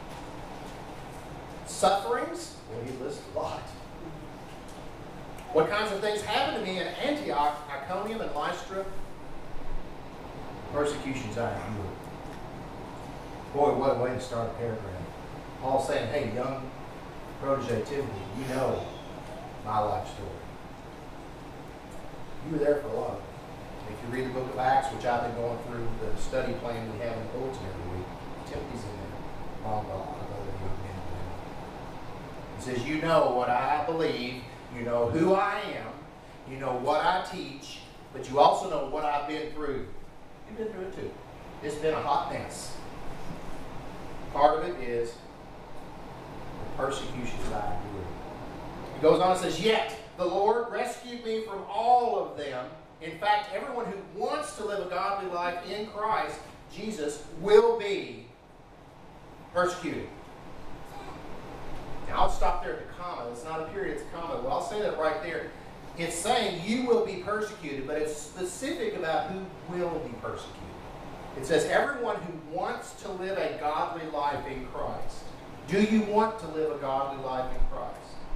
sufferings. Well, he lists a lot. What kinds of things happened to me in Antioch, Iconium, and Lystra? Persecutions I endured. Boy, what a way to start a paragraph. Paul's saying, hey, young protege Timothy, you know my life story. You were there for a lot of it. If you read the book of Acts, which I've been going through, the study plan we have in the bulletin every week, Timothy's in there, along with a lot of other young men and women. He says, you know what I believe, you know who I am, you know what I teach, but you also know what I've been through. You've been through it too. It's been a hot mess. Part of it is the persecutions I endured. He goes on and says, yet the Lord rescued me from all of them. In fact, everyone who wants to live a godly life in Christ Jesus will be persecuted. Now, I'll stop there at the comma. It's not a period, it's a comma. Well, I'll say that right there. It's saying you will be persecuted, but it's specific about who will be persecuted. It says everyone who wants to live a godly life in Christ. Do you want to live a godly life in Christ?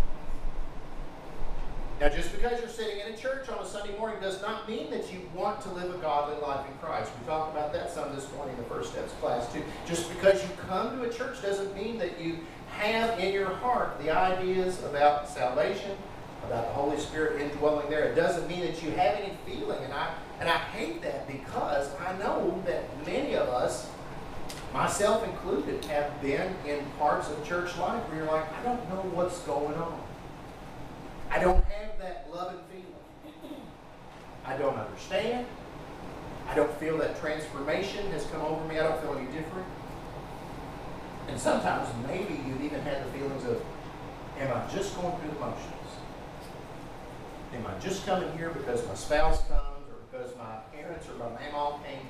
Now, just because you're sitting in a church on a Sunday morning does not mean that you want to live a godly life in Christ. We talked about that some this morning in the First Steps class too. Just because you come to a church doesn't mean that you have in your heart the ideas about salvation, about the Holy Spirit indwelling there. It doesn't mean that you have any feeling. And I hate that because I know that many of us, myself included, have been in parts of church life where you're like, I don't know what's going on. I don't have that love and feeling. I don't understand. I don't feel that transformation has come over me. I don't feel any different. And sometimes maybe you've even had the feelings of, am I just going through the motions? Am I just coming here because my spouse comes or because my parents or my mama came?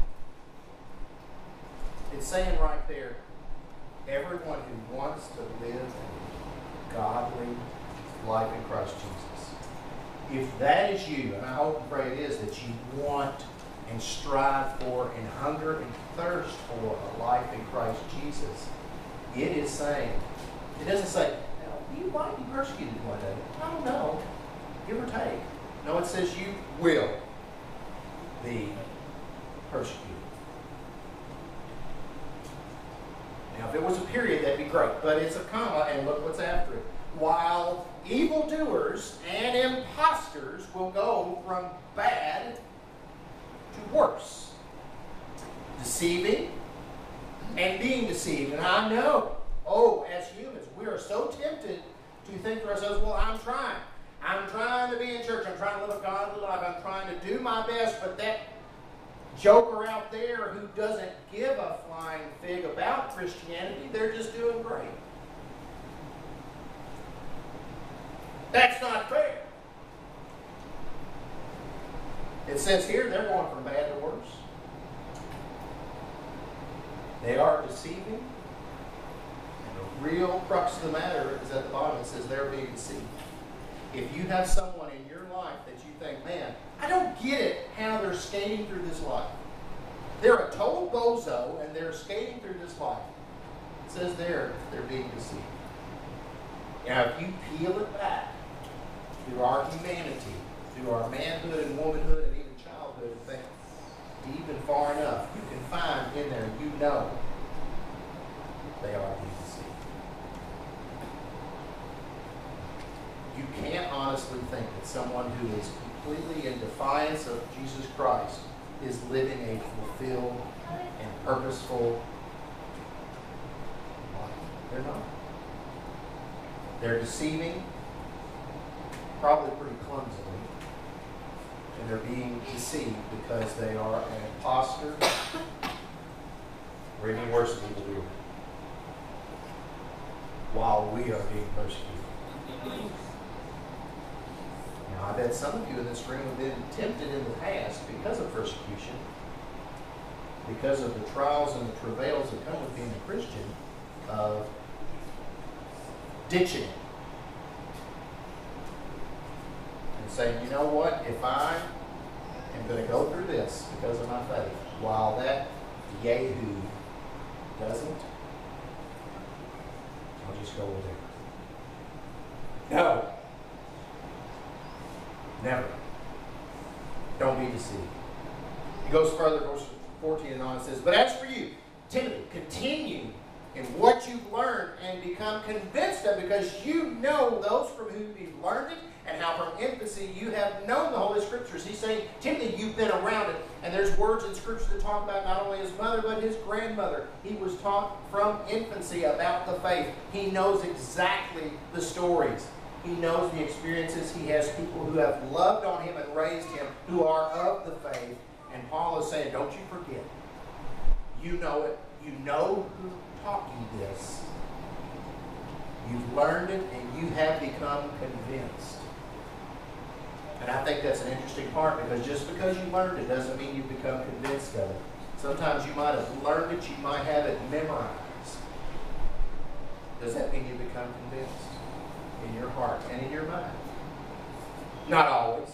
It's saying right there, everyone who wants to live a godly life in Christ Jesus. If that is you, and I hope and pray it is, that you want and strive for and hunger and thirst for a life in Christ Jesus, it is saying, it doesn't say, you might be persecuted one day. I don't know. Give or take. No, it says you will be persecuted. Now, if it was a period, that'd be great. But it's a comma, and look what's after it. While evildoers and impostors will go from bad to worse, deceiving, and being deceived. And I know, as humans, we are so tempted to think to ourselves, well, I'm trying. I'm trying to be in church. I'm trying to live a godly life. I'm trying to do my best. But that joker out there who doesn't give a flying fig about Christianity, they're just doing great. That's not fair. It says here they're going from bad to worse. They are deceiving. And the real crux of the matter is at the bottom. It says they're being deceived. If you have someone in your life that you think, man, I don't get it how they're skating through this life. They're a total bozo and they're skating through this life. It says they're being deceived. Now, if you peel it back through our humanity, through our manhood and womanhood and even childhood, think deep and far enough, you can find in there, you know, they are being deceived. You can't honestly think that someone who is completely in defiance of Jesus Christ is living a fulfilled and purposeful life. They're not. They're deceiving, probably pretty clumsily, and they're being deceived because they are an imposter, or even worse, an evildoer, while we are being persecuted. Now, I bet some of you in this room have been tempted in the past because of persecution, because of the trials and the travails that come with being a Christian, of ditching it. And saying, you know what, if I am going to go through this because of my faith, while that Yahoo doesn't, I'll just go with it. No. Never. Don't be deceived. He goes further, verse 14 and on, it says, but as for you, Timothy, continue in what you've learned and become convinced of, because you know those from whom you've learned it, and how from infancy you have known the Holy Scriptures. He's saying, Timothy, you've been around it. And there's words in Scripture that talk about not only his mother, but his grandmother. He was taught from infancy about the faith. He knows exactly the stories. He knows the experiences. He has people who have loved on him and raised him, who are of the faith. And Paul is saying, don't you forget. You know it. You know who taught you this. You've learned it and you have become convinced. And I think that's an interesting part, because just because you learned it doesn't mean you've become convinced of it. Sometimes you might have learned it, you might have it memorized. Does that mean you become convinced in your heart and in your mind? Not always.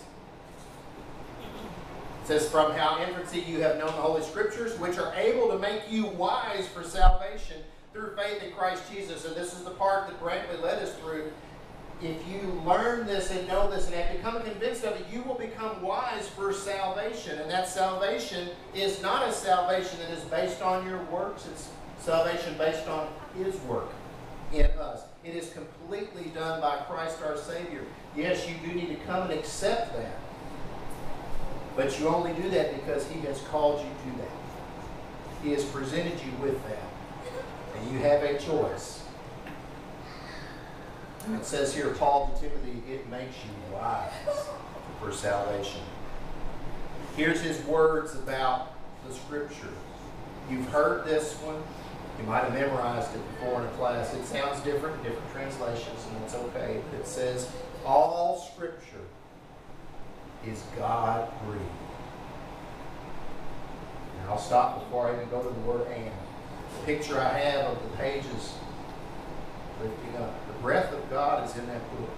It says, from how infancy you have known the Holy Scriptures, which are able to make you wise for salvation through faith in Christ Jesus. And this is the part that Brantley led us through. If you learn this and know this and have become convinced of it, you will become wise for salvation. And that salvation is not a salvation that is based on your works. It's salvation based on His work in us. It is completely done by Christ our Savior. Yes, you do need to come and accept that. But you only do that because He has called you to that. He has presented you with that. And you have a choice. It says here, Paul to Timothy, it makes you wise for salvation. Here's his words about the Scripture. You've heard this one. You might have memorized it before in a class. It sounds different in different translations, and it's okay. But it says, all Scripture is God-breathed. Now I'll stop before I even go to the word and. The picture I have of the pages lifting up. The breath of God is in that book.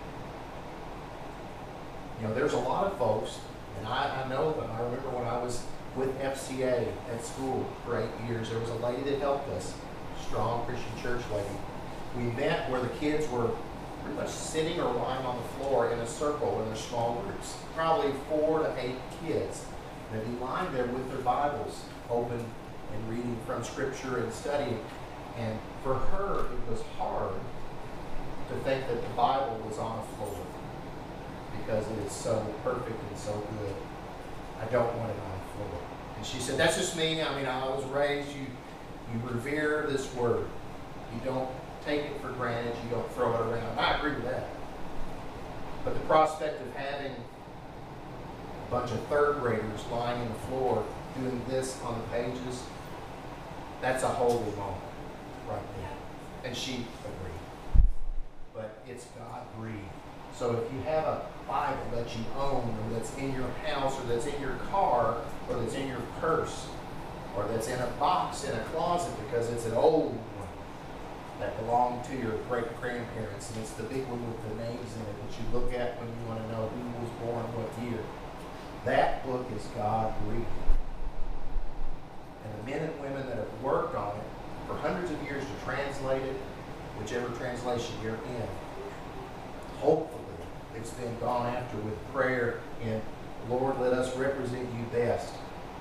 You know, there's a lot of folks, and I know them. I remember when I was with FCA at school for 8 years, there was a lady that helped us, strong Christian church lady. We met where the kids were pretty much sitting or lying on the floor in a circle in their small groups, probably 4 to 8 kids. They'd be lying there with their Bibles open and reading from Scripture and studying. And for her, it was hard to think that the Bible was on a floor, because it is so perfect and so good. I don't want it on the floor. And she said, that's just me. I mean, I was raised, You revere this word. You don't take it for granted. You don't throw it around. I agree with that. But the prospect of having a bunch of third graders lying on the floor doing this on the pages, that's a holy moment right there. And she agreed. But it's God-breathed. So if you have a Bible that you own, or that's in your house, or that's in your car, or that's in your purse, or that's in a box in a closet because it's an old one that belonged to your great-grandparents, and it's the big one with the names in it that you look at when you want to know who was born what year. That book is God-breathed. And the men and women that have worked on it for hundreds of years to translate it, whichever translation you're in, hopefully it's been gone after with prayer in, Lord, let us represent you best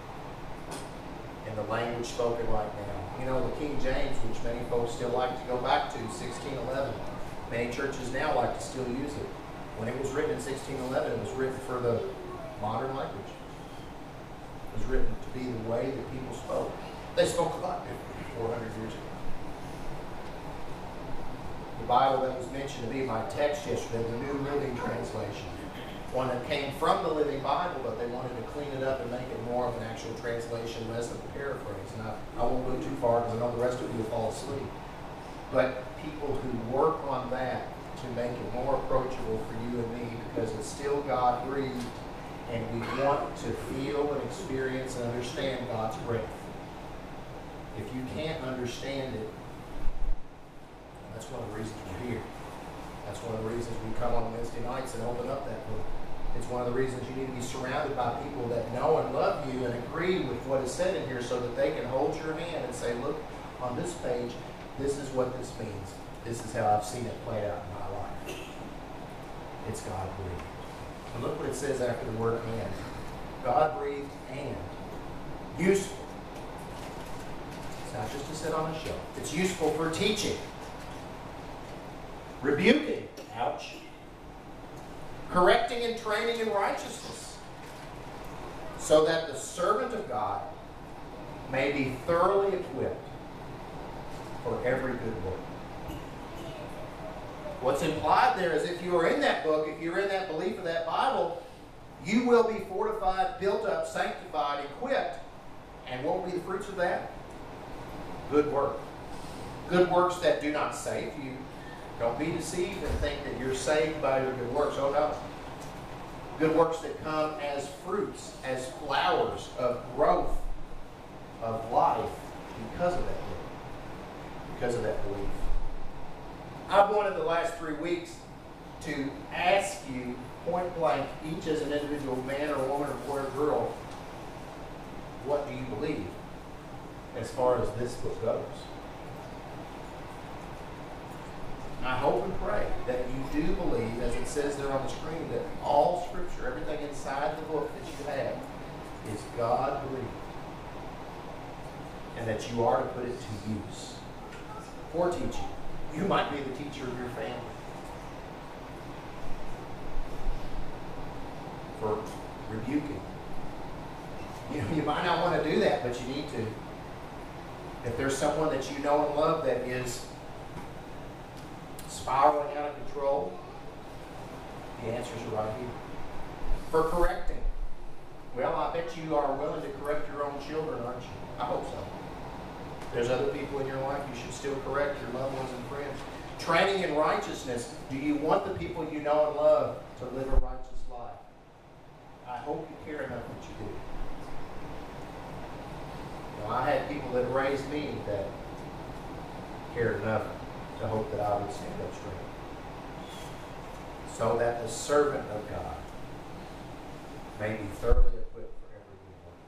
in the language spoken right now. You know, the King James, which many folks still like to go back to, 1611. Many churches now like to still use it. When it was written in 1611, it was written for the modern language. It was written to be the way that people spoke. They spoke a lot differently 400 years ago. The Bible that was mentioned to me in my text yesterday, the New Living Translation, one that came from the Living Bible, but they wanted to clean it up and make it more of an actual translation, less of a paraphrase. And I won't go too far because I know the rest of you will fall asleep. But people who work on that to make it more approachable for you and me, because it's still God-breathed, and we want to feel and experience and understand God's breath. If you can't understand it, that's one of the reasons we're here. That's one of the reasons we come on Wednesday nights and open up that book. It's one of the reasons you need to be surrounded by people that know and love you and agree with what is said in here, so that they can hold your hand and say, look, on this page, this is what this means. This is how I've seen it play out in my life. It's God-breathed. And look what it says after the word and. God-breathed and useful. It's not just to sit on a shelf. It's useful for teaching, rebuking, ouch, correcting and training in righteousness, so that the servant of God may be thoroughly equipped for every good work. What's implied there is if you are in that book, if you're in that belief of that Bible, you will be fortified, built up, sanctified, equipped. And what will be the fruits of that? Good work. Good works that do not save you. Don't be deceived and think that you're saved by your good works. Oh no. Good works that come as fruits, as flowers of growth, of life, because of that work, because of that belief. I've wanted the last 3 weeks to ask you point blank, each as an individual man or woman or boy or girl, what do you believe as far as this book goes? I hope and pray that you do believe, as it says there on the screen, that all Scripture, everything inside the book that you have, is God-breathed, and that you are to put it to use for teaching. You might be the teacher of your family, for rebuking. You know, you might not want to do that, but you need to. If there's someone that you know and love that is spiraling out of control, the answers are right here. For correcting. Well, I bet you are willing to correct your own children, aren't you? I hope so. There's other people in your life you should still correct, your loved ones and friends. Training in righteousness. Do you want the people you know and love to live a righteous life? I hope you care enough that you do. Now, I had people that raised me that cared enough to hope that I would stand up straight. So that the servant of God may be thoroughly equipped for every good work.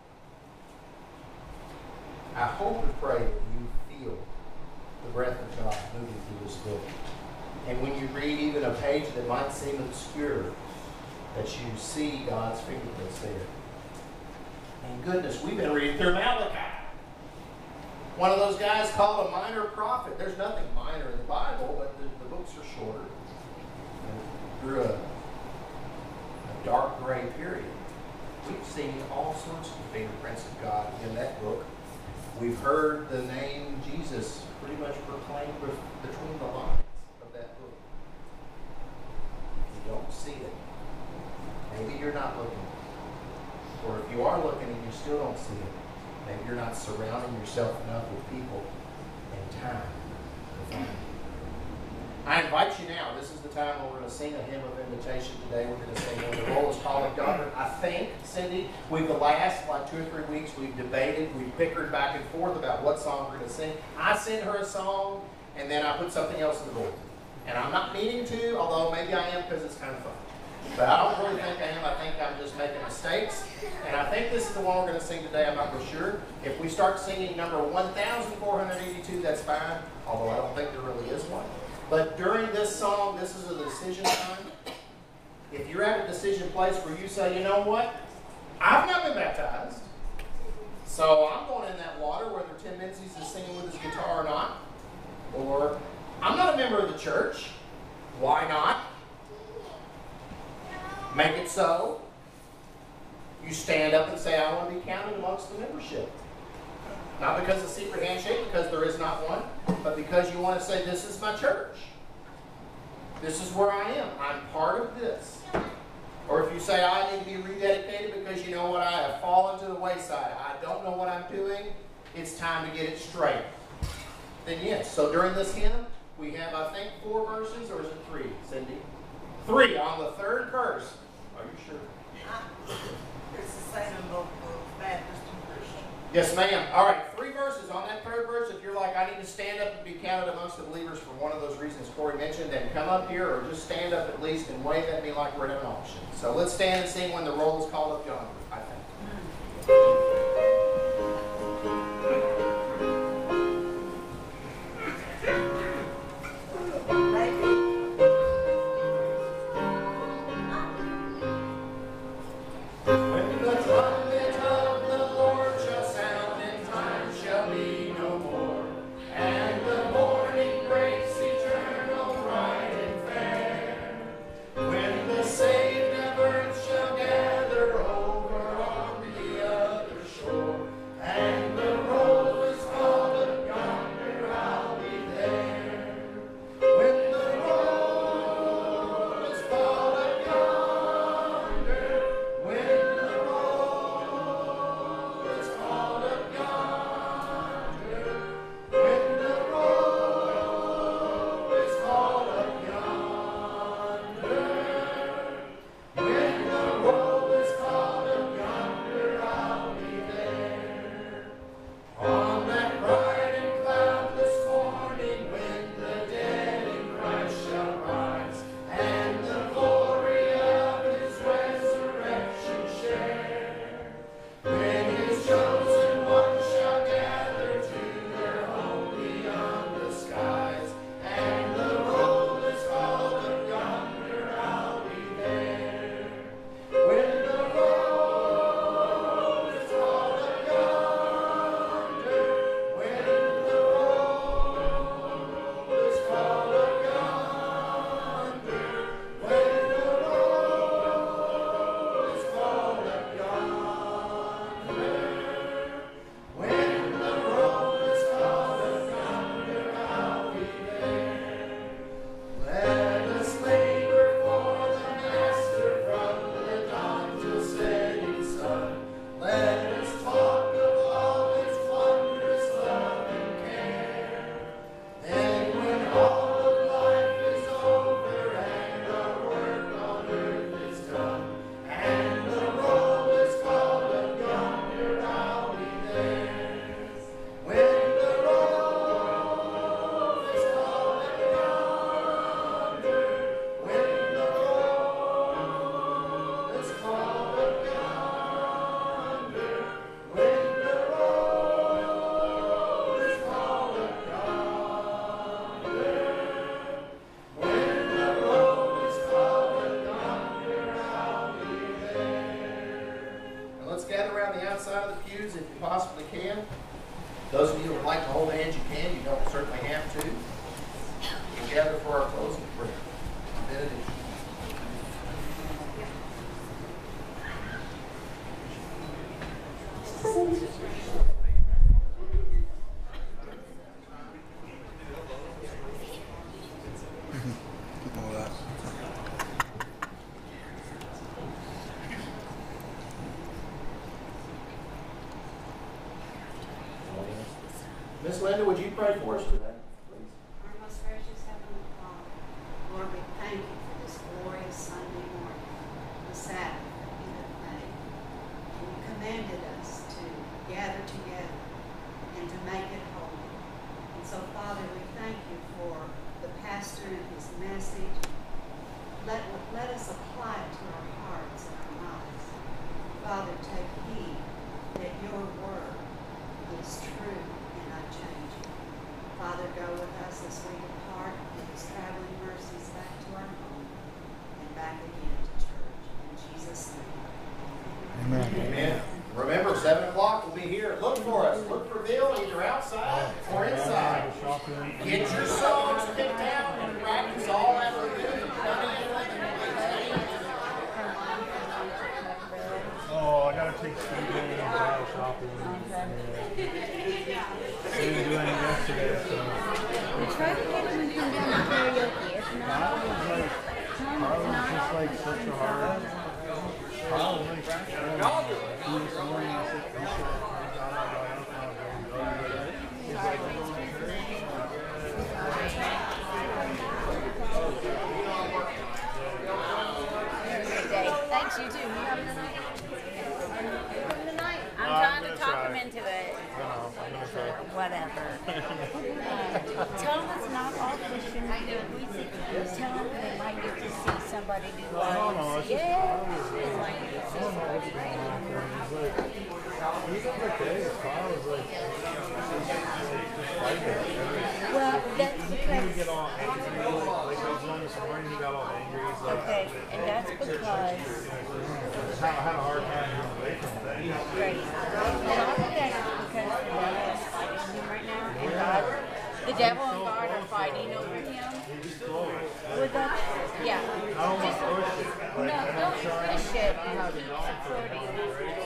I hope and pray that you feel the breath of God moving through this book. And when you read even a page that might seem obscure, that you see God's fingerprints there. And goodness, we've been reading through Malachi. One of those guys called a minor prophet. There's nothing minor in the Bible, but the books are shorter. And through a dark gray period, we've seen all sorts of fingerprints of God in that book. We've heard the name Jesus pretty much proclaimed between the lines of that book. If you don't see it, maybe you're not looking. Or if you are looking and you still don't see it, maybe you're not surrounding yourself enough with people and time to find it. I invite you now. This is the time when we're going to sing a hymn of invitation today. We're going to sing When the Roll is Called Up Yonder. I think, Cindy, the last 2 or 3 weeks, we've debated, we've bickered back and forth about what song we're going to sing. I sent her a song, and then I put something else in the bulletin. And I'm not meaning to, although maybe I am because it's kind of fun. But I don't really think I am. I think I'm just making mistakes. And I think this is the one we're going to sing today. I'm not real sure. If we start singing number 1,482, that's fine, although I don't think there really is one. But during this song, this is a decision time. If you're at a decision place where you say, you know what? I've not been baptized, so I'm going in that water whether Tim Menzies is singing with his guitar or not. Or, I'm not a member of the church. Why not? Make it so. You stand up and say, I want to be counted amongst the membership. Not because of secret handshake, because there is not one, but because you want to say, this is my church. This is where I am. I'm part of this. Or if you say, I need to be rededicated because you know what, I have fallen to the wayside. I don't know what I'm doing. It's time to get it straight. Then yes. So during this hymn, we have, I think, 4 verses, or is it 3, Cindy? 3 on the 3rd verse. Are you sure? It's the same in both books, Baptist and Christian. Yes, ma'am. All right, 3 verses. On that 3rd verse, if you're like, I need to stand up and be counted amongst the believers for one of those reasons Corey mentioned, then come up here or just stand up at least and wave at me like we're at an auction. So let's stand and sing When the Roll is Called Up Yonder, I think. Those of you who would like to hold hands, you can. You don't certainly have to. We'll gather for our closing prayer. Benediction. Linda, would you pray for us today, please? Our most gracious Heavenly Father, Lord, we thank you for this glorious Sunday morning, the Sabbath that you have made. And you commanded us to gather together and to make it holy. And so, Father, we thank you for the pastor and his message. Let us apply it to our hearts and our lives. Father, take heed that your word is true and unchanging. Father, go with us as we depart in his traveling mercies back to our home and back again to church. In Jesus' name. Amen. Amen. Remember, 7 o'clock we'll be here. Look for us. Look for Bill either outside or inside. Get your songs picked out and practice all that we're doing. Oh, I gotta take Steve in and go shopping. We didn't do anything yesterday, so. We tried to get him to come down to karaoke. It's not Carl was just like such a hard. Carl was like, he was morning, I said, he Thanks, you too. You having a night? Having a night? I'm trying to talk him into it. Whatever. Tell them it's not all Christian. Tell them they might get to see somebody do lives. Yeah. Well, that's because. He got all angry. Like I was on this morning, he got all angry. He's like, Okay, and that's because. I had a hard time getting away from things. Great. And all of that is because the devil is fighting him right now, and God, the devil and God are fighting over him. Well, that's, yeah. I don't want to push it. No, don't push it. Keep supporting it.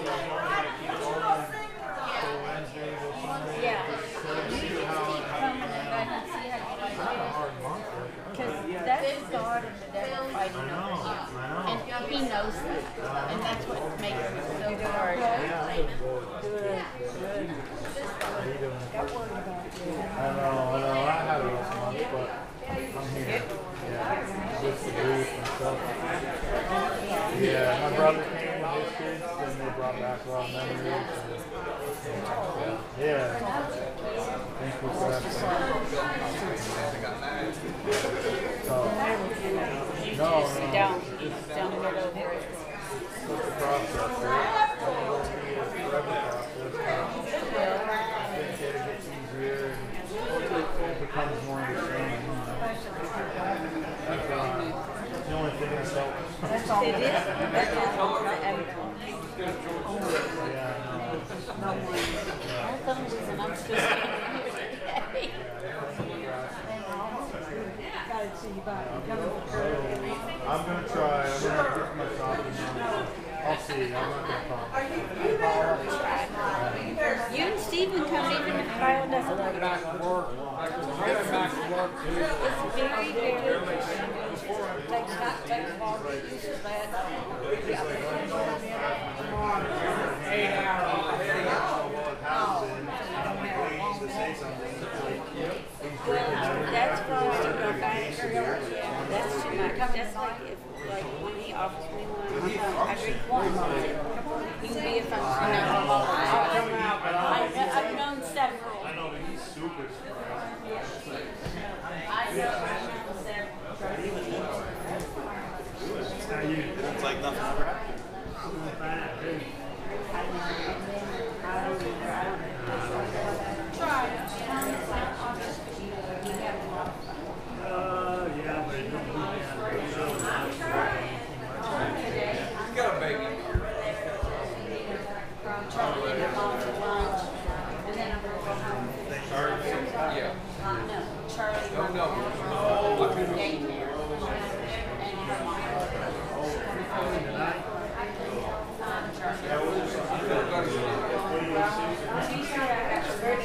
Yeah. You just keep coming and back and see how you like it. Because that's God and the devil fighting over him. And he knows that. And that's what makes it so hard. Good. Got worried about you. I know. I had a rough month, but I'm here. Yeah, with the grief and stuff. Yeah, my brother came with his kids, and they brought back a lot of memories. Yeah. Thank you for that. No. Don't get over it. It's a process, right? It's a forever process. I think it gets easier and it becomes more understanding. That's the only thing that's helped. It is. That is everything. Yeah, I know. That's the only reason I'm still standing here today. I'm going to try. I'm going to get my shopping done. I'll see. I'm not going to talk. You and Steve can come even if Kyle doesn't like it. Back to work. Back to work too. It's very, very Christian. Takes long to use his bed. 8 hours. To say something. That's supposed to go back. That's too much. That's like if, when he offers me one, I drink one. You can be a function I've known several. I know, but he's super surprised. I've known several. It's like nothing ever happened. Yeah, but it don't He's got a baby. Charlie and her mom for lunch, and then I'm going to go home. Yeah. No, Charlie. No. Game there. And her mom. Charlie.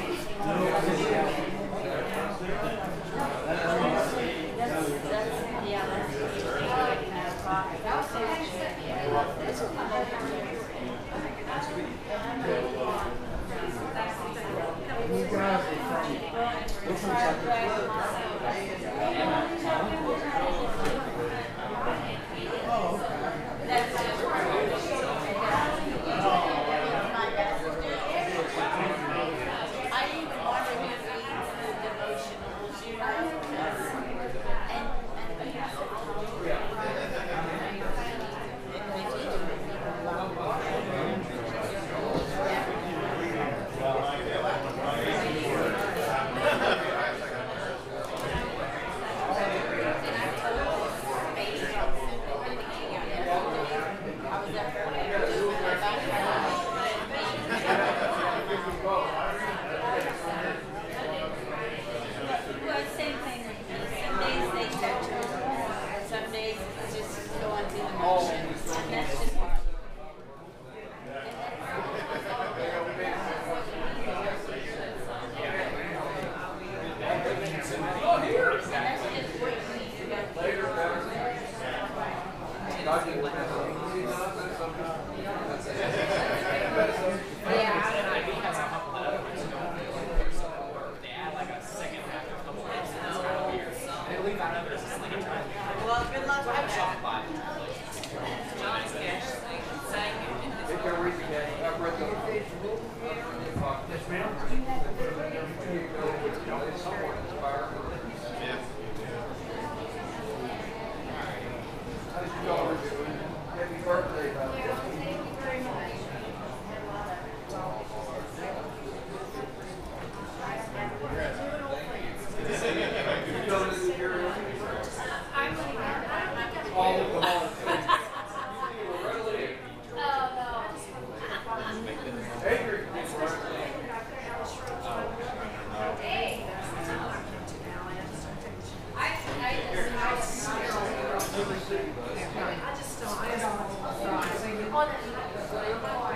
Good luck. I'm sure. John's cash saying They can read the cash. I've read the. Yes, ma'am. Someone inspired. Yeah. How did you daughter doing? Happy birthday, Thank you very much. You go to the area? I'm going to I don't think I'm All of the holidays. Adrian, I just don't.